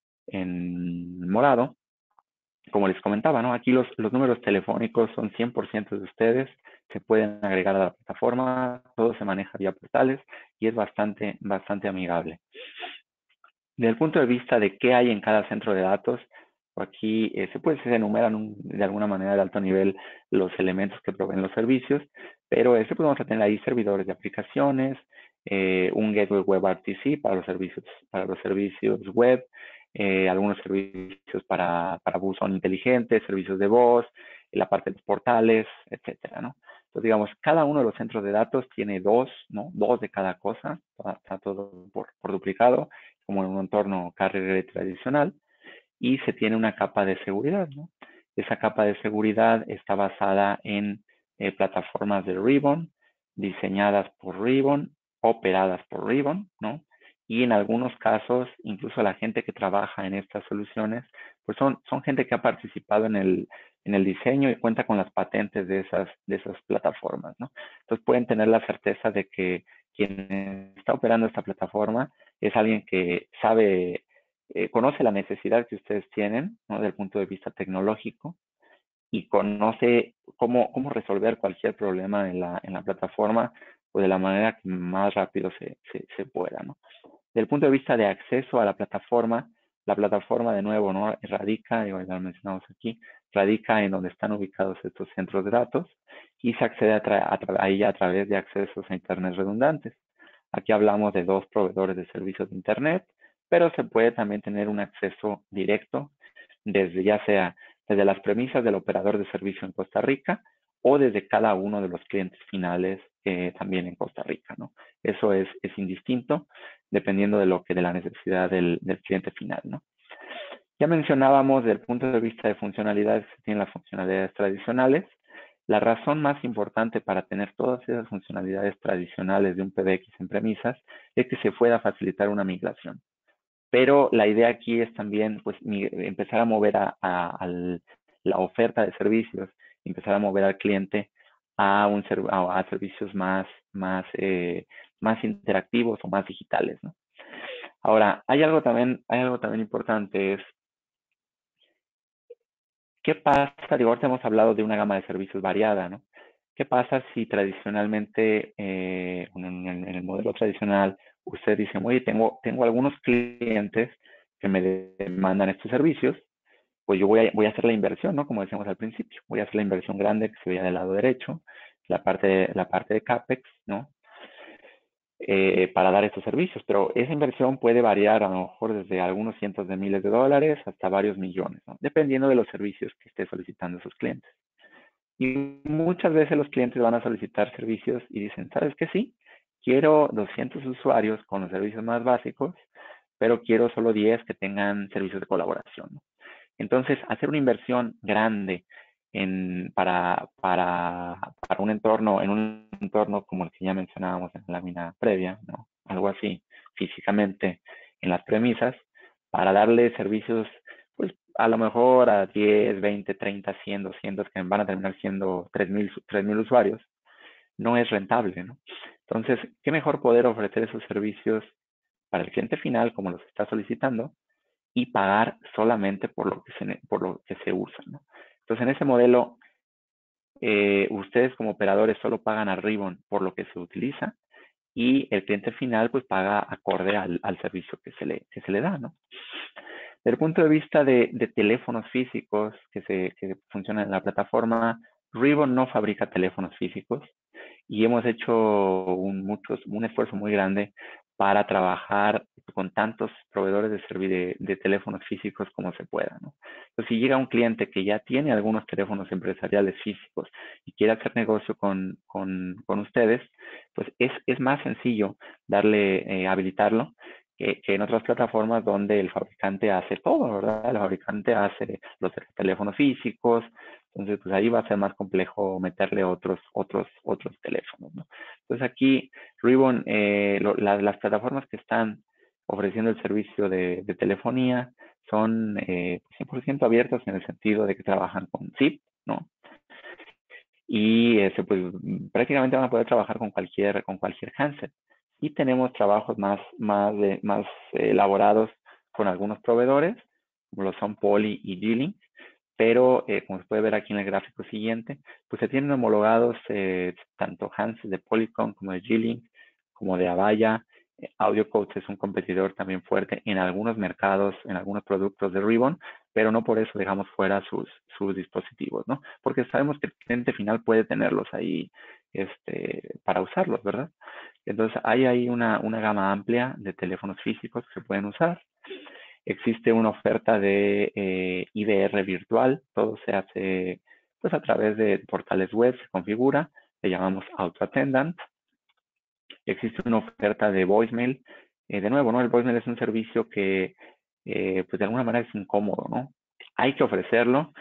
en morado, como les comentaba, ¿no? Aquí los, los números telefónicos son cien por ciento de ustedes, se pueden agregar a la plataforma, todo se maneja vía portales y es bastante, bastante amigable. Desde el punto de vista de qué hay en cada centro de datos, aquí eh, se, puede, se enumeran un, de alguna manera de alto nivel los elementos que proveen los servicios, pero este podemos tener ahí servidores de aplicaciones, eh, un gateway web R T C para los servicios, para los servicios web, eh, algunos servicios para, para buzón inteligente, servicios de voz, la parte de los portales, etcétera, ¿no? Entonces, digamos, cada uno de los centros de datos tiene dos, ¿no? Dos de cada cosa, está todo por, por duplicado, como en un entorno carrier tradicional, y se tiene una capa de seguridad, ¿no? Esa capa de seguridad está basada en eh, plataformas de Ribbon, diseñadas por Ribbon, operadas por Ribbon, ¿no? Y en algunos casos, incluso la gente que trabaja en estas soluciones, pues son, son gente que ha participado en el, en el diseño y cuenta con las patentes de esas, de esas plataformas, ¿no? Entonces pueden tener la certeza de que quien está operando esta plataforma es alguien que sabe, eh, conoce la necesidad que ustedes tienen, ¿no? Desde el punto de vista tecnológico, y conoce cómo, cómo resolver cualquier problema en la, en la plataforma, pues de la manera que más rápido se, se, se pueda, ¿no? Desde el punto de vista de acceso a la plataforma, la plataforma de nuevo, ¿no? Radica, y ya lo mencionamos aquí, radica en donde están ubicados estos centros de datos y se accede a, a, a ella a través de accesos a Internet redundantes. Aquí hablamos de dos proveedores de servicios de Internet, pero se puede también tener un acceso directo desde ya sea desde las premisas del operador de servicio en Costa Rica o desde cada uno de los clientes finales eh, también en Costa Rica, ¿no? Eso es, es indistinto dependiendo de lo que de la necesidad del, del cliente final, ¿no? Ya mencionábamos desde el punto de vista de funcionalidades que tienen las funcionalidades tradicionales. La razón más importante para tener todas esas funcionalidades tradicionales de un P B X en premisas es que se pueda facilitar una migración. Pero la idea aquí es también pues, empezar a mover a, a, a la oferta de servicios, empezar a mover al cliente a, un, a, a servicios más, más, eh, más interactivos o más digitales, ¿no? Ahora, hay algo también, hay algo también importante, es ¿qué pasa? Digo, ahorita hemos hablado de una gama de servicios variada, ¿no? ¿Qué pasa si tradicionalmente, eh, en, en, el modelo tradicional, usted dice, oye, tengo, tengo algunos clientes que me demandan estos servicios, pues yo voy a, voy a hacer la inversión, ¿no? Como decíamos al principio, voy a hacer la inversión grande que se veía del lado derecho, la parte de, la parte de CAPEX, ¿no? Eh, para dar estos servicios, pero esa inversión puede variar a lo mejor desde algunos cientos de miles de dólares hasta varios millones, ¿no? Dependiendo de los servicios que esté solicitando sus clientes. Y muchas veces los clientes van a solicitar servicios y dicen, ¿sabes qué? Sí, quiero doscientos usuarios con los servicios más básicos, pero quiero solo diez que tengan servicios de colaboración, ¿no? Entonces, hacer una inversión grande en, para, para, para un entorno, en un entorno como el que ya mencionábamos en la lámina previa, ¿no? Algo así, físicamente, en las premisas, para darle servicios, pues a lo mejor a diez, veinte, treinta, cien, doscientos, que van a terminar siendo tres mil usuarios, no es rentable, ¿no? Entonces, ¿qué mejor poder ofrecer esos servicios para el cliente final, como los está solicitando, y pagar solamente por lo que se, por lo que se usa, ¿no? Entonces, en ese modelo, eh, ustedes como operadores solo pagan a Ribbon por lo que se utiliza y el cliente final pues paga acorde al, al servicio que se, le, que se le da, ¿no? Desde el punto de vista de, de teléfonos físicos que, se, que funcionan en la plataforma, Ribbon no fabrica teléfonos físicos y hemos hecho un, muchos, un esfuerzo muy grande para trabajar con tantos proveedores de, de, de teléfonos físicos como se pueda, ¿no? Entonces, si llega un cliente que ya tiene algunos teléfonos empresariales físicos y quiere hacer negocio con, con, con ustedes, pues es, es más sencillo darle, eh, habilitarlo que, que en otras plataformas donde el fabricante hace todo, ¿verdad? El fabricante hace los teléfonos físicos, entonces pues ahí va a ser más complejo meterle otros, otros, otros teléfonos, ¿no? Entonces aquí Ribbon, eh, lo, la, las plataformas que están ofreciendo el servicio de, de telefonía son eh, cien por ciento abiertas en el sentido de que trabajan con zip, ¿no? Y este, pues prácticamente van a poder trabajar con cualquier, con cualquier handset. Y tenemos trabajos más, más, de, más eh, elaborados con algunos proveedores, como lo son Poly y G-Link, pero eh, como se puede ver aquí en el gráfico siguiente, pues se tienen homologados eh, tanto handsets de Polycom como de G-Link, como de Avaya. Eh, AudioCodes es un competidor también fuerte en algunos mercados, en algunos productos de Ribbon, pero no por eso dejamos fuera sus, sus dispositivos, ¿no? Porque sabemos que el cliente final puede tenerlos ahí este, para usarlos, ¿verdad? Entonces hay ahí una, una gama amplia de teléfonos físicos que se pueden usar. Existe una oferta de eh, I V R virtual, todo se hace pues a través de portales web, se configura, le llamamos Auto Attendant. Existe una oferta de voicemail, eh, de nuevo, ¿no? El voicemail es un servicio que eh, pues de alguna manera es incómodo, ¿no? Hay que ofrecerlo,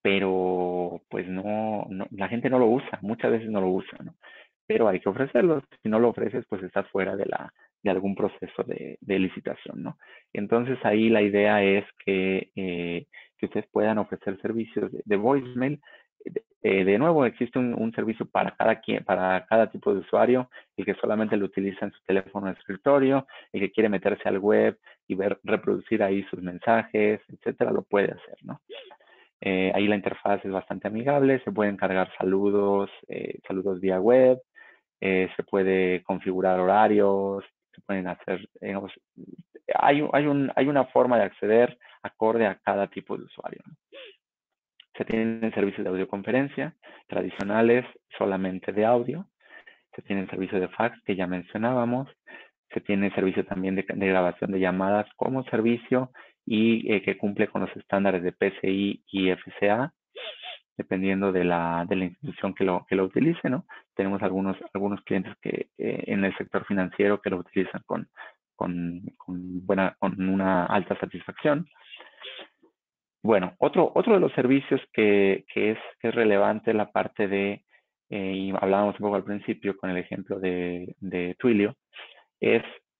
pero pues no, no, la gente no lo usa, muchas veces no lo usa, ¿no? Pero hay que ofrecerlo. Si no lo ofreces, pues estás fuera de la de algún proceso de, de licitación, ¿no? Entonces ahí la idea es que, eh, que ustedes puedan ofrecer servicios de, de voicemail. Eh, de nuevo, existe un, un servicio para cada quien, para cada tipo de usuario, el que solamente lo utiliza en su teléfono de escritorio, el que quiere meterse al web y ver, reproducir ahí sus mensajes, etcétera, lo puede hacer, ¿no? Eh, ahí la interfaz es bastante amigable, se pueden cargar saludos, eh, saludos vía web, eh, se puede configurar horarios, se pueden hacer, digamos, hay, hay, un, hay una forma de acceder acorde a cada tipo de usuario, ¿no? Se tienen servicios de audioconferencia tradicionales, solamente de audio. Se tienen servicios de fax que ya mencionábamos. Se tiene servicio también de, de grabación de llamadas como servicio y eh, que cumple con los estándares de P C I y F C A, dependiendo de la, de la institución que lo, que lo utilice, ¿no? Tenemos algunos, algunos clientes que eh, en el sector financiero que lo utilizan con, con, con, buena, con una alta satisfacción. Bueno, otro, otro de los servicios que, que, es, que es relevante la parte de, eh, y hablábamos un poco al principio con el ejemplo de, de Twilio, es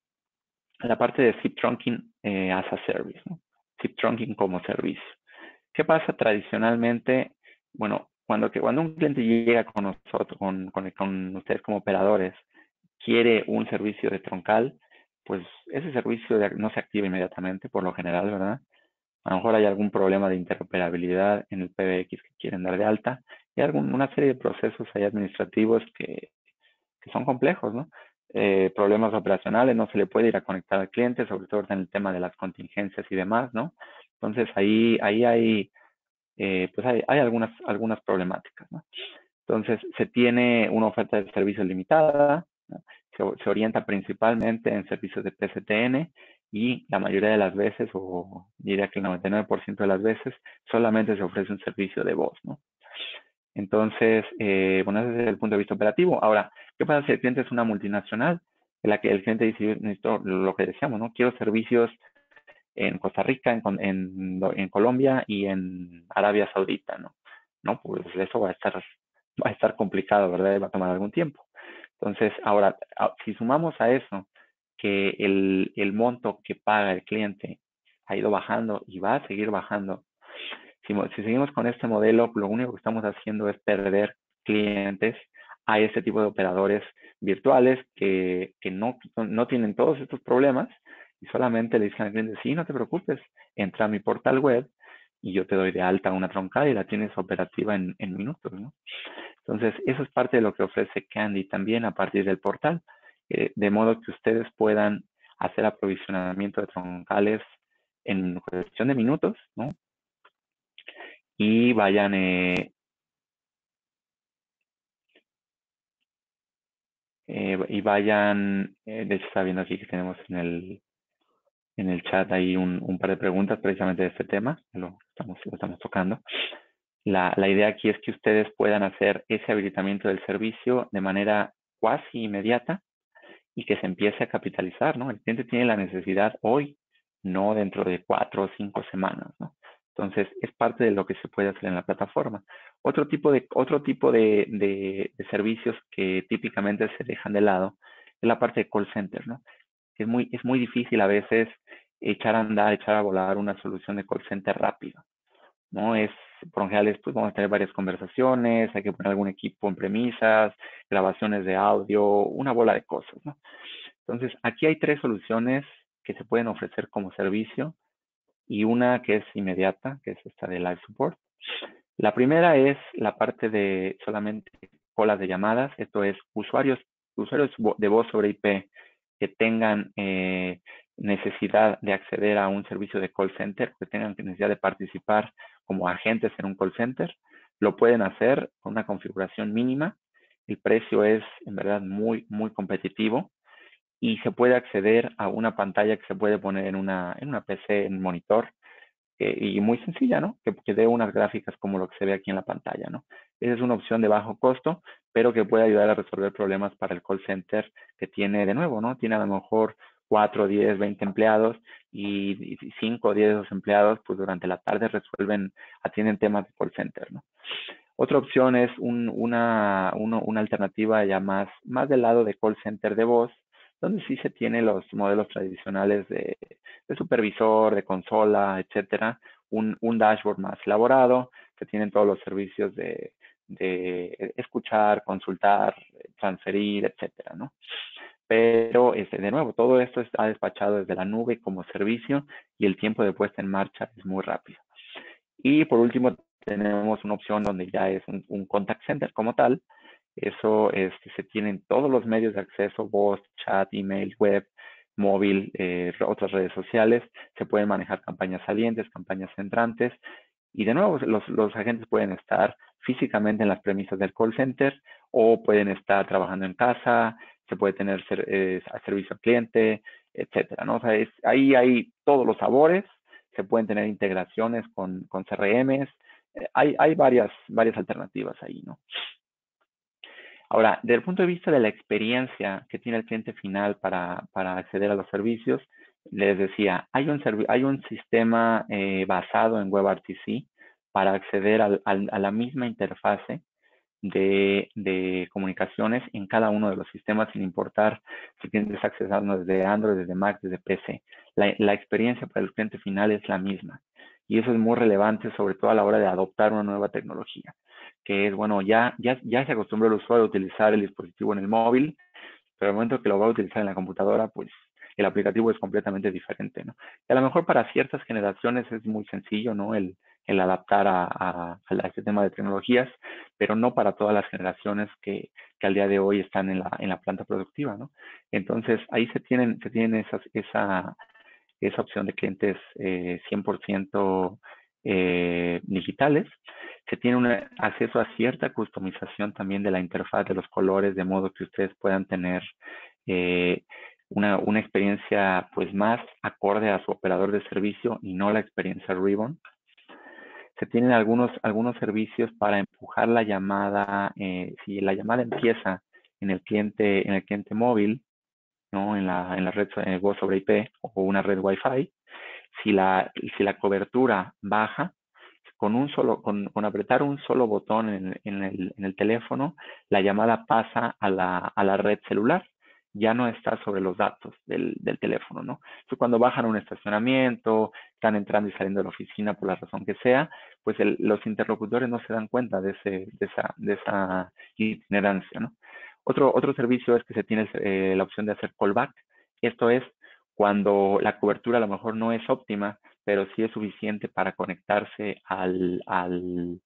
la parte de zip trunking eh, as a service, ¿no? Zip trunking como servicio. ¿Qué pasa tradicionalmente? Bueno, cuando, que, cuando un cliente llega con nosotros, con, con, con ustedes como operadores, quiere un servicio de troncal, pues ese servicio no se activa inmediatamente, por lo general, ¿verdad? A lo mejor hay algún problema de interoperabilidad en el P B X que quieren dar de alta y hay algún, una serie de procesos ahí administrativos que, que son complejos, ¿no? Eh, problemas operacionales, no se le puede ir a conectar al cliente, sobre todo en el tema de las contingencias y demás, ¿no? Entonces ahí, ahí hay, eh, pues hay, hay algunas, algunas problemáticas, ¿no? Entonces se tiene una oferta de servicios limitada, ¿no? se, se orienta principalmente en servicios de P S T N y la mayoría de las veces, o diría que el noventa y nueve por ciento de las veces, solamente se ofrece un servicio de voz, ¿no? Entonces, eh, bueno, ese es el punto de vista operativo. Ahora, ¿qué pasa si el cliente es una multinacional en la que el cliente dice, necesito lo que decíamos, ¿no? Quiero servicios en Costa Rica, en, en, en Colombia y en Arabia Saudita, ¿no? No, pues eso va a estar, va a estar complicado, ¿verdad? Va a tomar algún tiempo. Entonces, ahora, si sumamos a eso que el, el monto que paga el cliente ha ido bajando y va a seguir bajando, si, si seguimos con este modelo, lo único que estamos haciendo es perder clientes a este tipo de operadores virtuales que, que no, no tienen todos estos problemas y solamente le dicen al cliente, sí, no te preocupes, entra a mi portal web y yo te doy de alta una troncal y la tienes operativa en, en minutos, ¿no? Entonces, eso es parte de lo que ofrece Candy también a partir del portal, eh, de modo que ustedes puedan hacer aprovisionamiento de troncales en cuestión de minutos, ¿no? Y vayan, eh, eh, y vayan, eh, de hecho está viendo aquí que tenemos en el, en el chat ahí un, un par de preguntas precisamente de este tema, que lo estamos, lo estamos tocando. La, la idea aquí es que ustedes puedan hacer ese habilitamiento del servicio de manera cuasi inmediata y que se empiece a capitalizar, ¿no? El cliente tiene la necesidad hoy, no dentro de cuatro o cinco semanas, ¿no? Entonces, es parte de lo que se puede hacer en la plataforma. Otro tipo de, otro tipo de, de, de servicios que típicamente se dejan de lado es la parte de call center, ¿no? Es muy, es muy difícil a veces echar a andar, echar a volar una solución de call center rápido, ¿no? Es, por lo general, es, pues vamos a tener varias conversaciones, hay que poner algún equipo en premisas, grabaciones de audio, una bola de cosas, ¿no? Entonces, aquí hay tres soluciones que se pueden ofrecer como servicio y una que es inmediata, que es esta de Live Support. La primera es la parte de solamente colas de llamadas, esto es usuarios, usuarios de voz sobre I P que tengan eh, necesidad de acceder a un servicio de call center, que tengan necesidad de participar como agentes en un call center, lo pueden hacer con una configuración mínima. El precio es en verdad muy, muy competitivo y se puede acceder a una pantalla que se puede poner en una, en una P C, en un monitor, eh, y muy sencilla, ¿no? Que, que dé unas gráficas como lo que se ve aquí en la pantalla, ¿no? Esa es una opción de bajo costo, pero que puede ayudar a resolver problemas para el call center que tiene, de nuevo, ¿no? Tiene a lo mejor cuatro, diez, veinte empleados y cinco o diez de esos empleados, pues durante la tarde resuelven, atienden temas de call center, ¿no? Otra opción es un, una, uno, una alternativa ya más, más del lado de call center de voz, donde sí se tiene los modelos tradicionales de, de supervisor, de consola, etcétera, un, un dashboard más elaborado, que tienen todos los servicios de, de escuchar, consultar, transferir, etcétera, ¿no? Pero, este, de nuevo, todo esto está despachado desde la nube como servicio y el tiempo de puesta en marcha es muy rápido. Y por último, tenemos una opción donde ya es un, un contact center como tal. Eso este, se tienen todos los medios de acceso, voz, chat, email, web, móvil, eh, otras redes sociales. Se pueden manejar campañas salientes, campañas entrantes. Y de nuevo, los, los agentes pueden estar físicamente en las premisas del call center o pueden estar trabajando en casa, se puede tener ser, eh, servicio al cliente, etcétera, ¿no? O sea, es, ahí hay todos los sabores, se pueden tener integraciones con, con C R Ms, eh, hay, hay varias, varias alternativas ahí, ¿no? Ahora, desde el punto de vista de la experiencia que tiene el cliente final para, para acceder a los servicios, les decía, hay un, hay un sistema eh, basado en WebRTC para acceder al, al, a la misma interfase de, de, comunicaciones en cada uno de los sistemas, sin importar si tienes acceso desde Android, desde Mac, desde P C. La, la experiencia para el cliente final es la misma. Y eso es muy relevante, sobre todo a la hora de adoptar una nueva tecnología, que es, bueno, ya, ya, ya se acostumbró el usuario a utilizar el dispositivo en el móvil, pero al momento que lo va a utilizar en la computadora, pues el aplicativo es completamente diferente, ¿no? Y a lo mejor para ciertas generaciones es muy sencillo, ¿no? El, el adaptar a, a, a este tema de tecnologías, pero no para todas las generaciones que, que al día de hoy están en la, en la planta productiva, ¿no? Entonces, ahí se tienen, se tienen esas, esa, esa opción de clientes eh, cien por ciento eh, digitales. Se tiene un acceso a cierta customización también de la interfaz de los colores, de modo que ustedes puedan tener eh, una, una experiencia pues más acorde a su operador de servicio y no la experiencia Ribbon. Se tienen algunos, algunos servicios para empujar la llamada, eh, si la llamada empieza en el cliente, en el cliente móvil, ¿no? En la, en la red eh, voz sobre I P o una red Wi-Fi, si la, si la cobertura baja, con un solo, con, con apretar un solo botón en, en, el, en el teléfono, la llamada pasa a la, a la red celular, ya no está sobre los datos del, del teléfono, ¿no? Entonces, cuando bajan a un estacionamiento, están entrando y saliendo de la oficina por la razón que sea, pues el, los interlocutores no se dan cuenta de, ese, de, esa, de esa itinerancia, ¿no? Otro, otro servicio es que se tiene eh, la opción de hacer callback. Esto es cuando la cobertura a lo mejor no es óptima, pero sí es suficiente para conectarse al, al,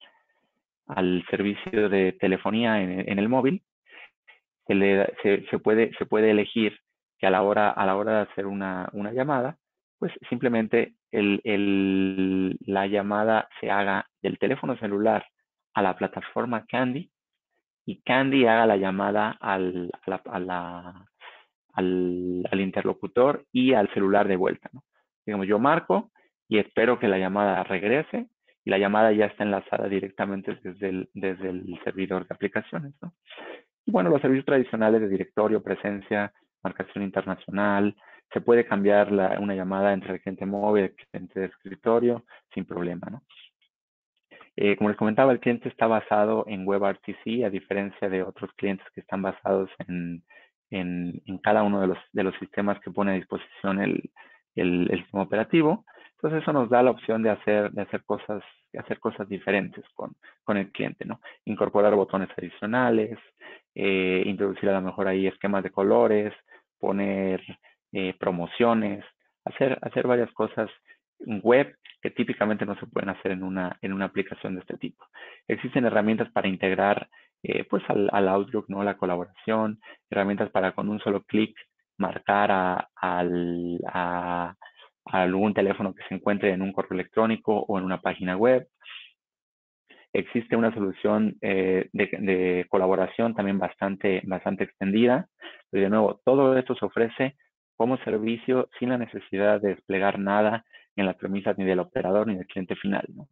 al servicio de telefonía en, en el móvil. Se, le, se, se, puede, se puede elegir que a la hora, a la hora de hacer una, una llamada, pues simplemente el, el, la llamada se haga del teléfono celular a la plataforma Candy y Candy haga la llamada al, a la, a la, al, al interlocutor y al celular de vuelta, ¿no? Digamos, yo marco y espero que la llamada regrese y la llamada ya está enlazada directamente desde el, desde el servidor de aplicaciones, ¿no? Y bueno, los servicios tradicionales de directorio, presencia, marcación internacional, se puede cambiar la, una llamada entre el cliente móvil y el cliente de escritorio sin problema, ¿no? Eh, como les comentaba, el cliente está basado en WebRTC, a diferencia de otros clientes que están basados en, en, en cada uno de los, de los sistemas que pone a disposición el, el, el sistema operativo. Entonces eso nos da la opción de hacer, de hacer cosas, de hacer cosas diferentes con, con el cliente, ¿no? Incorporar botones adicionales, eh, introducir a lo mejor ahí esquemas de colores, poner eh, promociones, hacer, hacer varias cosas web que típicamente no se pueden hacer en una, en una aplicación de este tipo. Existen herramientas para integrar eh, pues al, al Outlook, ¿no? La colaboración, herramientas para con un solo clic marcar a, al, a, a algún teléfono que se encuentre en un correo electrónico o en una página web. Existe una solución eh, de, de colaboración también bastante, bastante extendida. Pero de nuevo, todo esto se ofrece como servicio sin la necesidad de desplegar nada en las premisas ni del operador ni del cliente final, ¿no?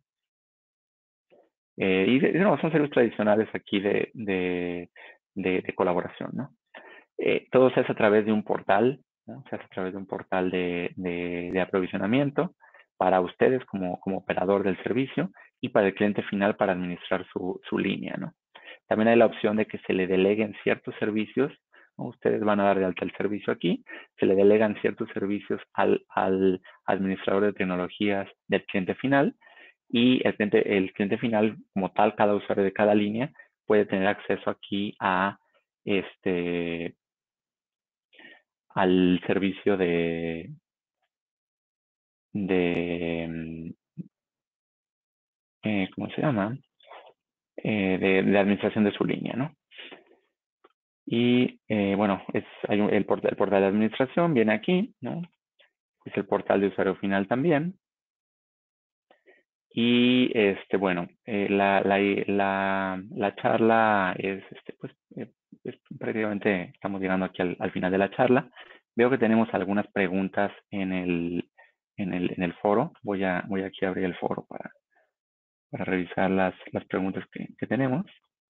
Eh, y de, no, son servicios tradicionales aquí de, de, de, de colaboración, ¿no? Eh, todo se hace a través de un portal, ¿no? Se hace a través de un portal de, de, de aprovisionamiento para ustedes como, como operador del servicio y para el cliente final para administrar su, su línea, ¿no? También hay la opción de que se le deleguen ciertos servicios, ¿no? Ustedes van a dar de alta el servicio aquí, se le delegan ciertos servicios al, al administrador de tecnologías del cliente final y el cliente, el cliente final, como tal, cada usuario de cada línea puede tener acceso aquí a este al servicio de de eh, ¿cómo se llama? Eh, de, de administración de su línea, ¿no? Y eh, bueno, es, hay un, el, portal, el portal de administración viene aquí, ¿no? Es el portal de usuario final también. Y este, bueno, eh, la, la, la, la charla es, este, pues, eh, es prácticamente estamos llegando aquí al, al final de la charla. Veo que tenemos algunas preguntas en el, en el, en el foro. Voy a, voy aquí a abrir el foro para, para revisar las, las preguntas que, que tenemos.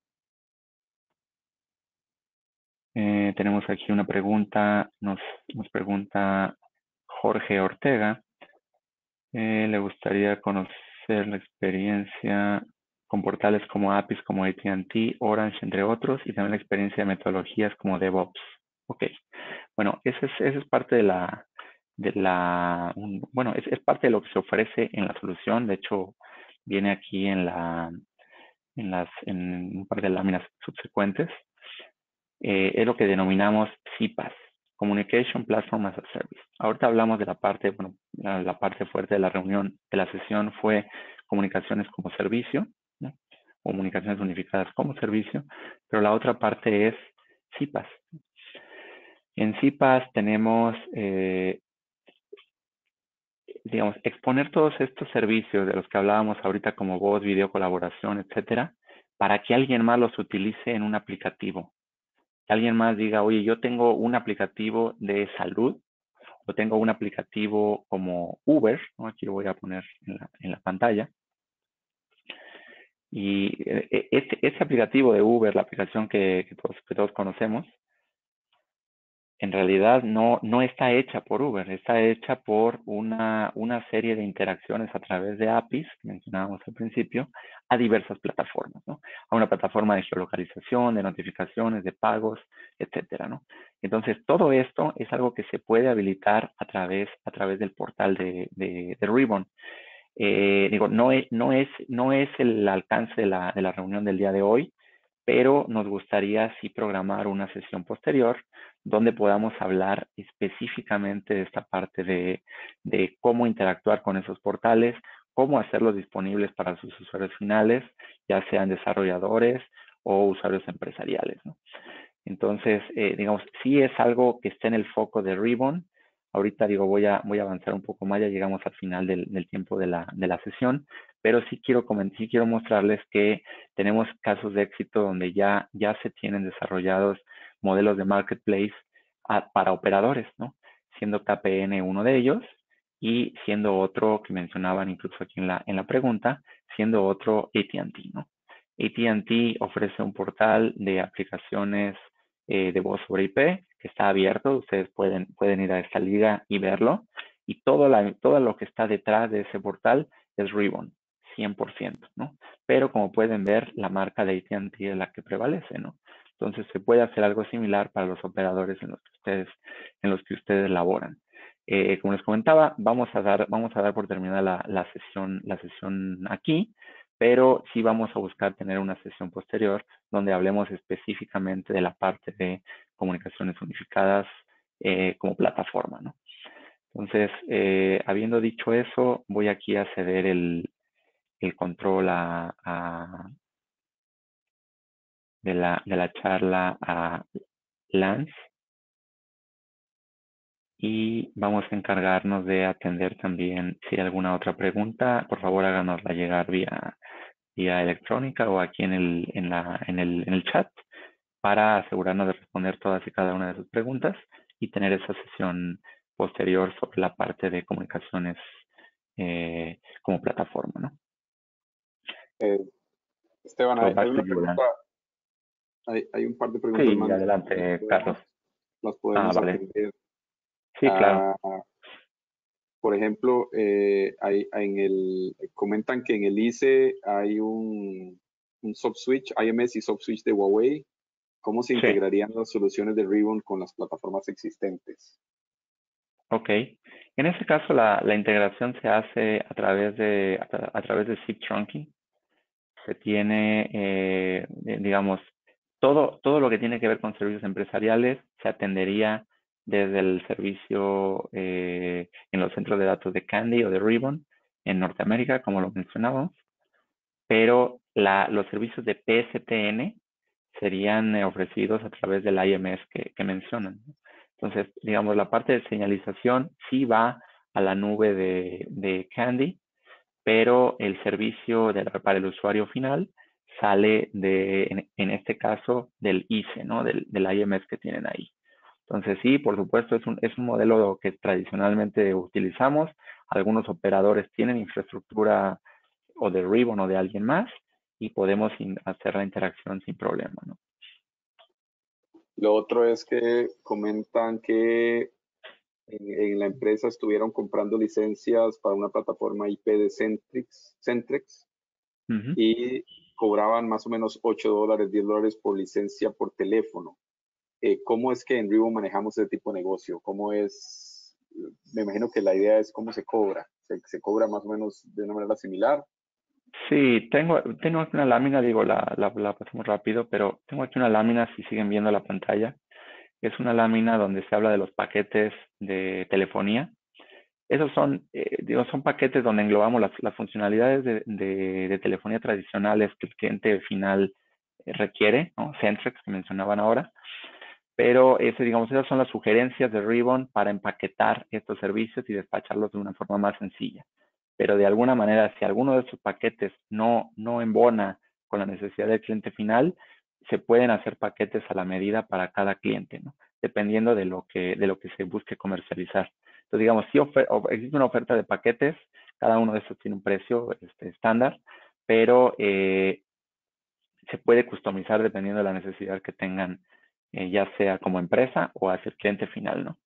Eh, tenemos aquí una pregunta, nos, nos pregunta Jorge Ortega. Eh, le gustaría conocer la experiencia con portales como A P Is, como A T and T, Orange, entre otros, y también la experiencia de metodologías como DevOps. Ok, bueno, esa es, esa es parte de la, de la, un, bueno, es, es parte de lo que se ofrece en la solución. De hecho, viene aquí en la, en las, en un par de láminas subsecuentes. Eh, es lo que denominamos C P A S, Communication Platform as a Service. Ahorita hablamos de la parte, bueno, la, la parte fuerte de la reunión, de la sesión fue comunicaciones como servicio, ¿no? Comunicaciones unificadas como servicio, pero la otra parte es C P A S. En C P A S tenemos, eh, digamos, exponer todos estos servicios de los que hablábamos ahorita como voz, video, colaboración, etcétera, para que alguien más los utilice en un aplicativo. Que alguien más diga, oye, yo tengo un aplicativo de salud, o tengo un aplicativo como Uber, ¿no? Aquí lo voy a poner en la, en la pantalla. Y este, este aplicativo de Uber, la aplicación que, que, todos, que todos conocemos, en realidad no, no está hecha por Uber, está hecha por una, una serie de interacciones a través de A P Is, que mencionábamos al principio, a diversas plataformas, ¿no? A una plataforma de geolocalización, de notificaciones, de pagos, etcétera, ¿no? Entonces, todo esto es algo que se puede habilitar a través, a través del portal de, de, de Ribbon. Eh, digo, no es, no, es, no es el alcance de la, de la reunión del día de hoy, pero nos gustaría sí programar una sesión posterior donde podamos hablar específicamente de esta parte de, de cómo interactuar con esos portales, cómo hacerlos disponibles para sus usuarios finales, ya sean desarrolladores o usuarios empresariales, ¿no? Entonces, eh, digamos, sí es algo que está en el foco de Ribbon. Ahorita digo, voy a, voy a avanzar un poco más, ya llegamos al final del, del tiempo de la, de la sesión, pero sí quiero comentar, sí quiero mostrarles que tenemos casos de éxito donde ya, ya se tienen desarrollados modelos de marketplace a, para operadores, ¿no? Siendo K P N uno de ellos y siendo otro que mencionaban incluso aquí en la, en la pregunta, siendo otro A T and T, ¿no? A T and T ofrece un portal de aplicaciones eh, de voz sobre I P que está abierto. Ustedes pueden, pueden ir a esta liga y verlo. Y todo, la, todo lo que está detrás de ese portal es Ribbon, cien por ciento, ¿no? Pero como pueden ver, la marca de A T and T es la que prevalece, ¿no? Entonces se puede hacer algo similar para los operadores en los que ustedes, en los que ustedes laboran. Eh, como les comentaba, vamos a dar, vamos a dar por terminada la, la sesión, la sesión aquí, pero sí vamos a buscar tener una sesión posterior donde hablemos específicamente de la parte de comunicaciones unificadas eh, como plataforma, ¿no? Entonces, eh, habiendo dicho eso, voy aquí a ceder el, el control a, a, de, la, de la charla a Lance y vamos a encargarnos de atender también si hay alguna otra pregunta. Por favor, háganosla llegar vía, vía electrónica o aquí en el, en, la, en, el, en el chat para asegurarnos de responder todas y cada una de sus preguntas y tener esa sesión posterior sobre la parte de comunicaciones eh, como plataforma, ¿no? Eh, Esteban, So hay, hay back to una you, Lance. pregunta, hay, hay un par de preguntas Sí, más, adelante, Carlos. podemos, las Ah, podemos vale. atender. Sí, claro. Ah, por ejemplo, eh, hay, hay en el, comentan que en el I C E hay un, un subswitch, I M S y subswitch de Huawei. ¿Cómo se Sí, integrarían las soluciones de Ribbon con las plataformas existentes? ok. En este caso, la, la integración se hace a través de, a, tra- a través de S I P trunking. Se tiene, eh, eh, digamos, todo, todo lo que tiene que ver con servicios empresariales se atendería desde el servicio eh, en los centros de datos de Candy o de Ribbon en Norteamérica, como lo mencionábamos, pero la, los servicios de P S T N serían eh, ofrecidos a través del I M S que, que mencionan, ¿no? Entonces, digamos, la parte de señalización sí va a la nube de, de Candy, pero el servicio de, para el usuario final sale de, en, en este caso, del I C E, ¿no? Del, del I M S que tienen ahí. Entonces, sí, por supuesto, es un, es un modelo que tradicionalmente utilizamos. Algunos operadores tienen infraestructura o de Ribbon o de alguien más y podemos hacer la interacción sin problema, ¿no? Lo otro es que comentan que en, en la empresa estuvieron comprando licencias para una plataforma I P de Centrix, Centrex Uh-huh. y cobraban más o menos ocho dólares, diez dólares por licencia por teléfono. Eh, ¿Cómo es que en Ribbon manejamos ese tipo de negocio? ¿Cómo es? Me imagino que la idea es cómo se cobra. ¿Se, se cobra más o menos de una manera similar? Sí, tengo, tengo aquí una lámina, digo, la, la, la pasamos rápido, pero tengo aquí una lámina, si siguen viendo la pantalla. Es una lámina donde se habla de los paquetes de telefonía. Esos son, eh, digo, son paquetes donde englobamos las, las funcionalidades de, de, de telefonía tradicionales que el cliente final eh, requiere, ¿no? Centrex, que mencionaban ahora. Pero ese, digamos, esas son las sugerencias de Ribbon para empaquetar estos servicios y despacharlos de una forma más sencilla. Pero de alguna manera, si alguno de estos paquetes no, no embona con la necesidad del cliente final, se pueden hacer paquetes a la medida para cada cliente, ¿no? Dependiendo de lo que, de lo que se busque comercializar. Entonces, digamos, si existe una oferta de paquetes, cada uno de estos tiene un precio este, estándar, pero eh, se puede customizar dependiendo de la necesidad que tengan, eh, ya sea como empresa o hacia el cliente final, ¿no?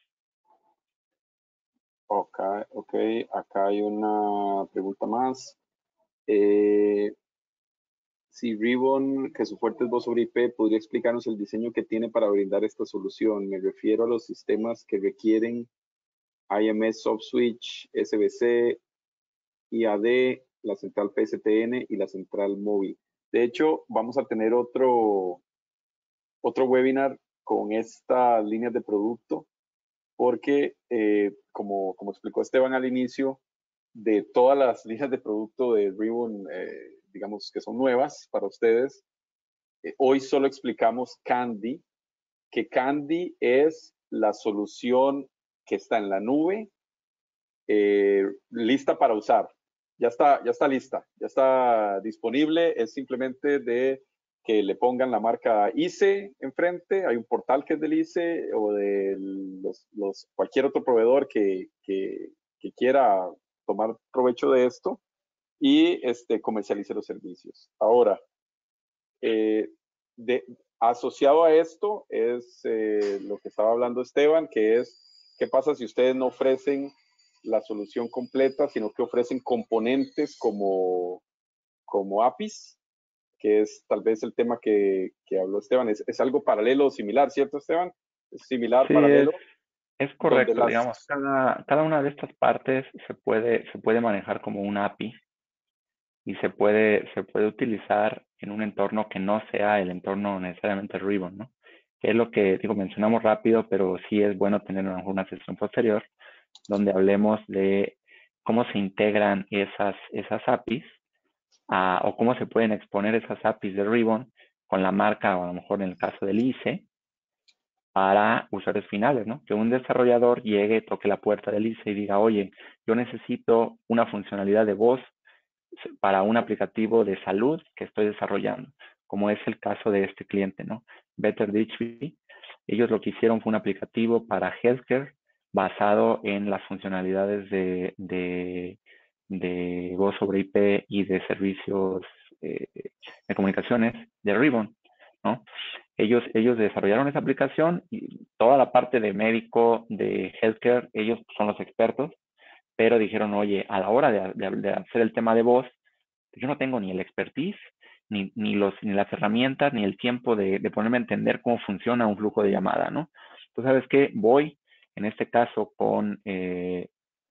Ok, ok. Acá hay una pregunta más. Eh, si Ribbon, que su fuerte es voz sobre I P, ¿podría explicarnos el diseño que tiene para brindar esta solución? Me refiero a los sistemas que requieren I M S Soft Switch, S B C, I A D, la central P S T N y la central móvil. De hecho, vamos a tener otro, otro webinar con estas líneas de producto porque, eh, como, como explicó Esteban al inicio, de todas las líneas de producto de Ribbon, eh, digamos que son nuevas para ustedes, eh, hoy solo explicamos Candy, que Candy es la solución que está en la nube, eh, lista para usar. ya está, ya está lista, ya está disponible. Es simplemente de que le pongan la marca I C E enfrente. Hay un portal que es del I C E o de los, los, cualquier otro proveedor que, que, que quiera tomar provecho de esto y este, comercialice los servicios. Ahora, eh, de, asociado a esto es eh, lo que estaba hablando Esteban, que es qué pasa si ustedes no ofrecen la solución completa, sino que ofrecen componentes como, como A P Is, que es tal vez el tema que, que habló Esteban. Es, es algo paralelo o similar, ¿cierto, Esteban? Es similar, Sí, es, paralelo, es donde correcto, digamos, las... cada, cada una de estas partes se puede, se puede manejar como una A P I y se puede, se puede utilizar en un entorno que no sea el entorno necesariamente Ribbon, ¿no? Que es lo que, digo, mencionamos rápido, pero sí es bueno tener a lo mejor una sesión posterior donde hablemos de cómo se integran esas, esas A P Is a- o cómo se pueden exponer esas A P Is de Ribbon con la marca, o a lo mejor en el caso del I C E, para usuarios finales, ¿no? Que un desarrollador llegue, toque la puerta del I C E y diga, oye, yo necesito una funcionalidad de voz para un aplicativo de salud que estoy desarrollando, como es el caso de este cliente, ¿no? Better Ditchby. Ellos lo que hicieron fue un aplicativo para healthcare basado en las funcionalidades de, de, de voz sobre I P y de servicios eh, de comunicaciones de Ribbon, ¿no? Ellos, ellos desarrollaron esa aplicación y toda la parte de médico, de healthcare, ellos son los expertos, pero dijeron, oye, a la hora de, de, de hacer el tema de voz, yo no tengo ni el expertise, ni, ni, los, ni las herramientas, ni el tiempo de, de ponerme a entender cómo funciona un flujo de llamada, ¿no? Tú sabes que voy, en este caso, con, eh,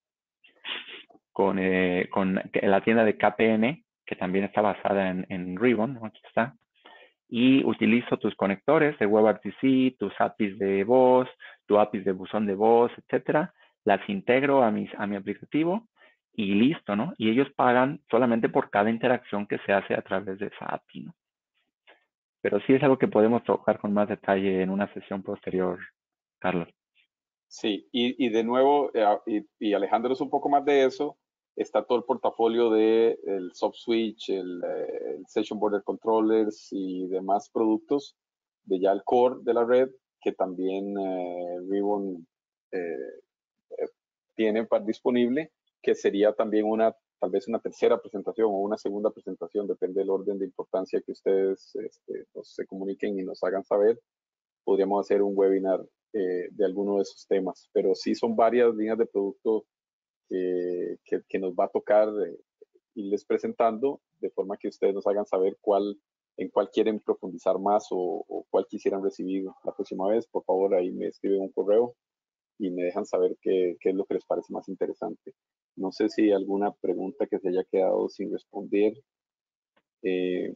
con, eh, con la tienda de K P N, que también está basada en, en Ribbon, ¿no? Aquí está, y utilizo tus conectores de WebRTC, tus A P Is de voz, tu A P Is de buzón de voz, etcétera, las integro a, mis, a mi aplicativo y listo, ¿no? Y ellos pagan solamente por cada interacción que se hace a través de esa A P I, ¿no? Pero sí es algo que podemos tocar con más detalle en una sesión posterior, Carlos. Sí, y, y de nuevo, eh, y, y alejándonos un poco más de eso, está todo el portafolio de el soft switch, el, eh, el session border controllers y demás productos de ya el core de la red que también eh, Ribbon eh, eh, tiene para, disponible, que sería también una tal vez una tercera presentación o una segunda presentación, depende del orden de importancia que ustedes este, nos, se comuniquen y nos hagan saber. Podríamos hacer un webinar eh, de alguno de esos temas, pero sí son varias líneas de producto eh, que, que, nos va a tocar eh, irles presentando, de forma que ustedes nos hagan saber cuál, en cuál quieren profundizar más o, o cuál quisieran recibir la próxima vez. Por favor, ahí me escriben un correo y me dejan saber qué, qué es lo que les parece más interesante. No sé si alguna pregunta que se haya quedado sin responder, eh,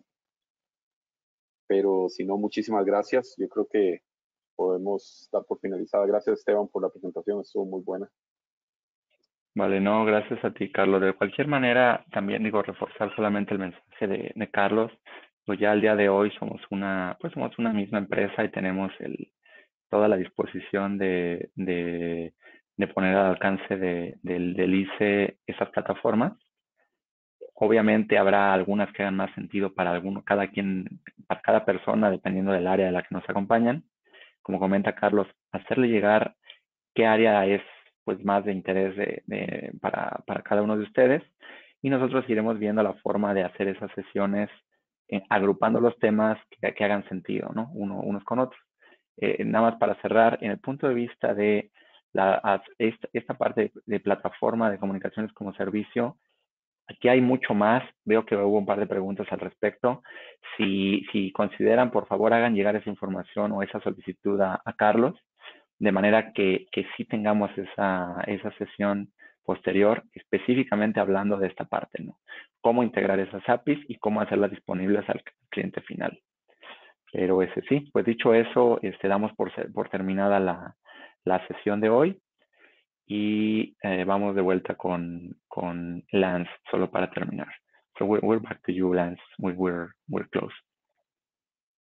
pero si no, muchísimas gracias. Yo creo que podemos dar por finalizada. Gracias, Esteban, por la presentación, estuvo muy buena. Vale, no, gracias a ti, Carlos. De cualquier manera, también digo, reforzar solamente el mensaje de, de Carlos, pues ya al día de hoy somos una, pues somos una misma empresa y tenemos el, toda la disposición de, de, de poner al alcance de, del, del I C E esas plataformas. Obviamente habrá algunas que hagan más sentido para alguno, cada quien, para cada persona, dependiendo del área de la que nos acompañan. Como comenta Carlos, hacerle llegar qué área es pues más de interés de, de, para, para cada uno de ustedes y nosotros iremos viendo la forma de hacer esas sesiones eh, agrupando los temas que, que, hagan sentido, ¿no? Uno, unos con otros. Eh, nada más para cerrar, en el punto de vista de la, esta, esta parte de, de plataforma de comunicaciones como servicio, aquí hay mucho más. Veo que hubo un par de preguntas al respecto. Si, si consideran, por favor, hagan llegar esa información o esa solicitud a, a Carlos, de manera que, que sí tengamos esa, esa sesión posterior, específicamente hablando de esta parte, ¿no? Cómo integrar esas A P Is y cómo hacerlas disponibles al cliente final. Pero ese sí, pues dicho eso, este, damos por, por terminada la, la sesión de hoy y eh, vamos de vuelta con, con Lance, solo para terminar. So we're, we're back to you, Lance. We, we're, we're close.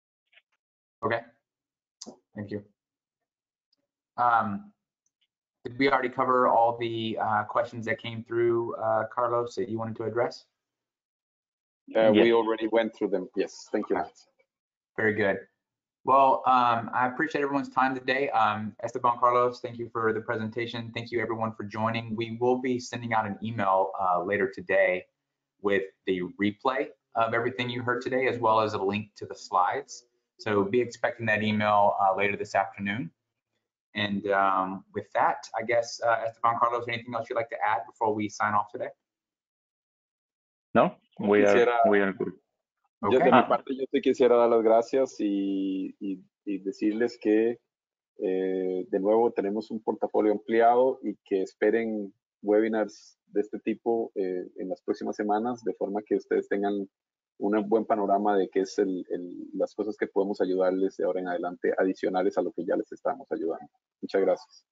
Okay, thank you. Um, did we already cover all the uh, questions that came through, uh, Carlos, that you wanted to address? Uh, Yes. We already went through them. Yes, thank you, Lance. Very good. Well, um, I appreciate everyone's time today. Um, Esteban, Carlos, thank you for the presentation. Thank you everyone for joining. We will be sending out an email uh, later today with the replay of everything you heard today, as well as a link to the slides. So be expecting that email uh, later this afternoon. And um, with that, I guess, uh, Esteban, Carlos, anything else you'd like to add before we sign off today? No, we are, Quisiera- we are good. Yo, Okay. de mi Ah. parte, yo te quisiera dar las gracias y, y- y decirles que eh, de nuevo tenemos un portafolio ampliado y que esperen webinars de este tipo eh, en las próximas semanas, de forma que ustedes tengan un buen panorama de qué es el, el- las cosas que podemos ayudarles de ahora en adelante, adicionales a lo que ya les estamos ayudando. Muchas gracias.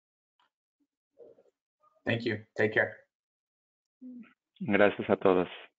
Thank you. Take care. Gracias a todos.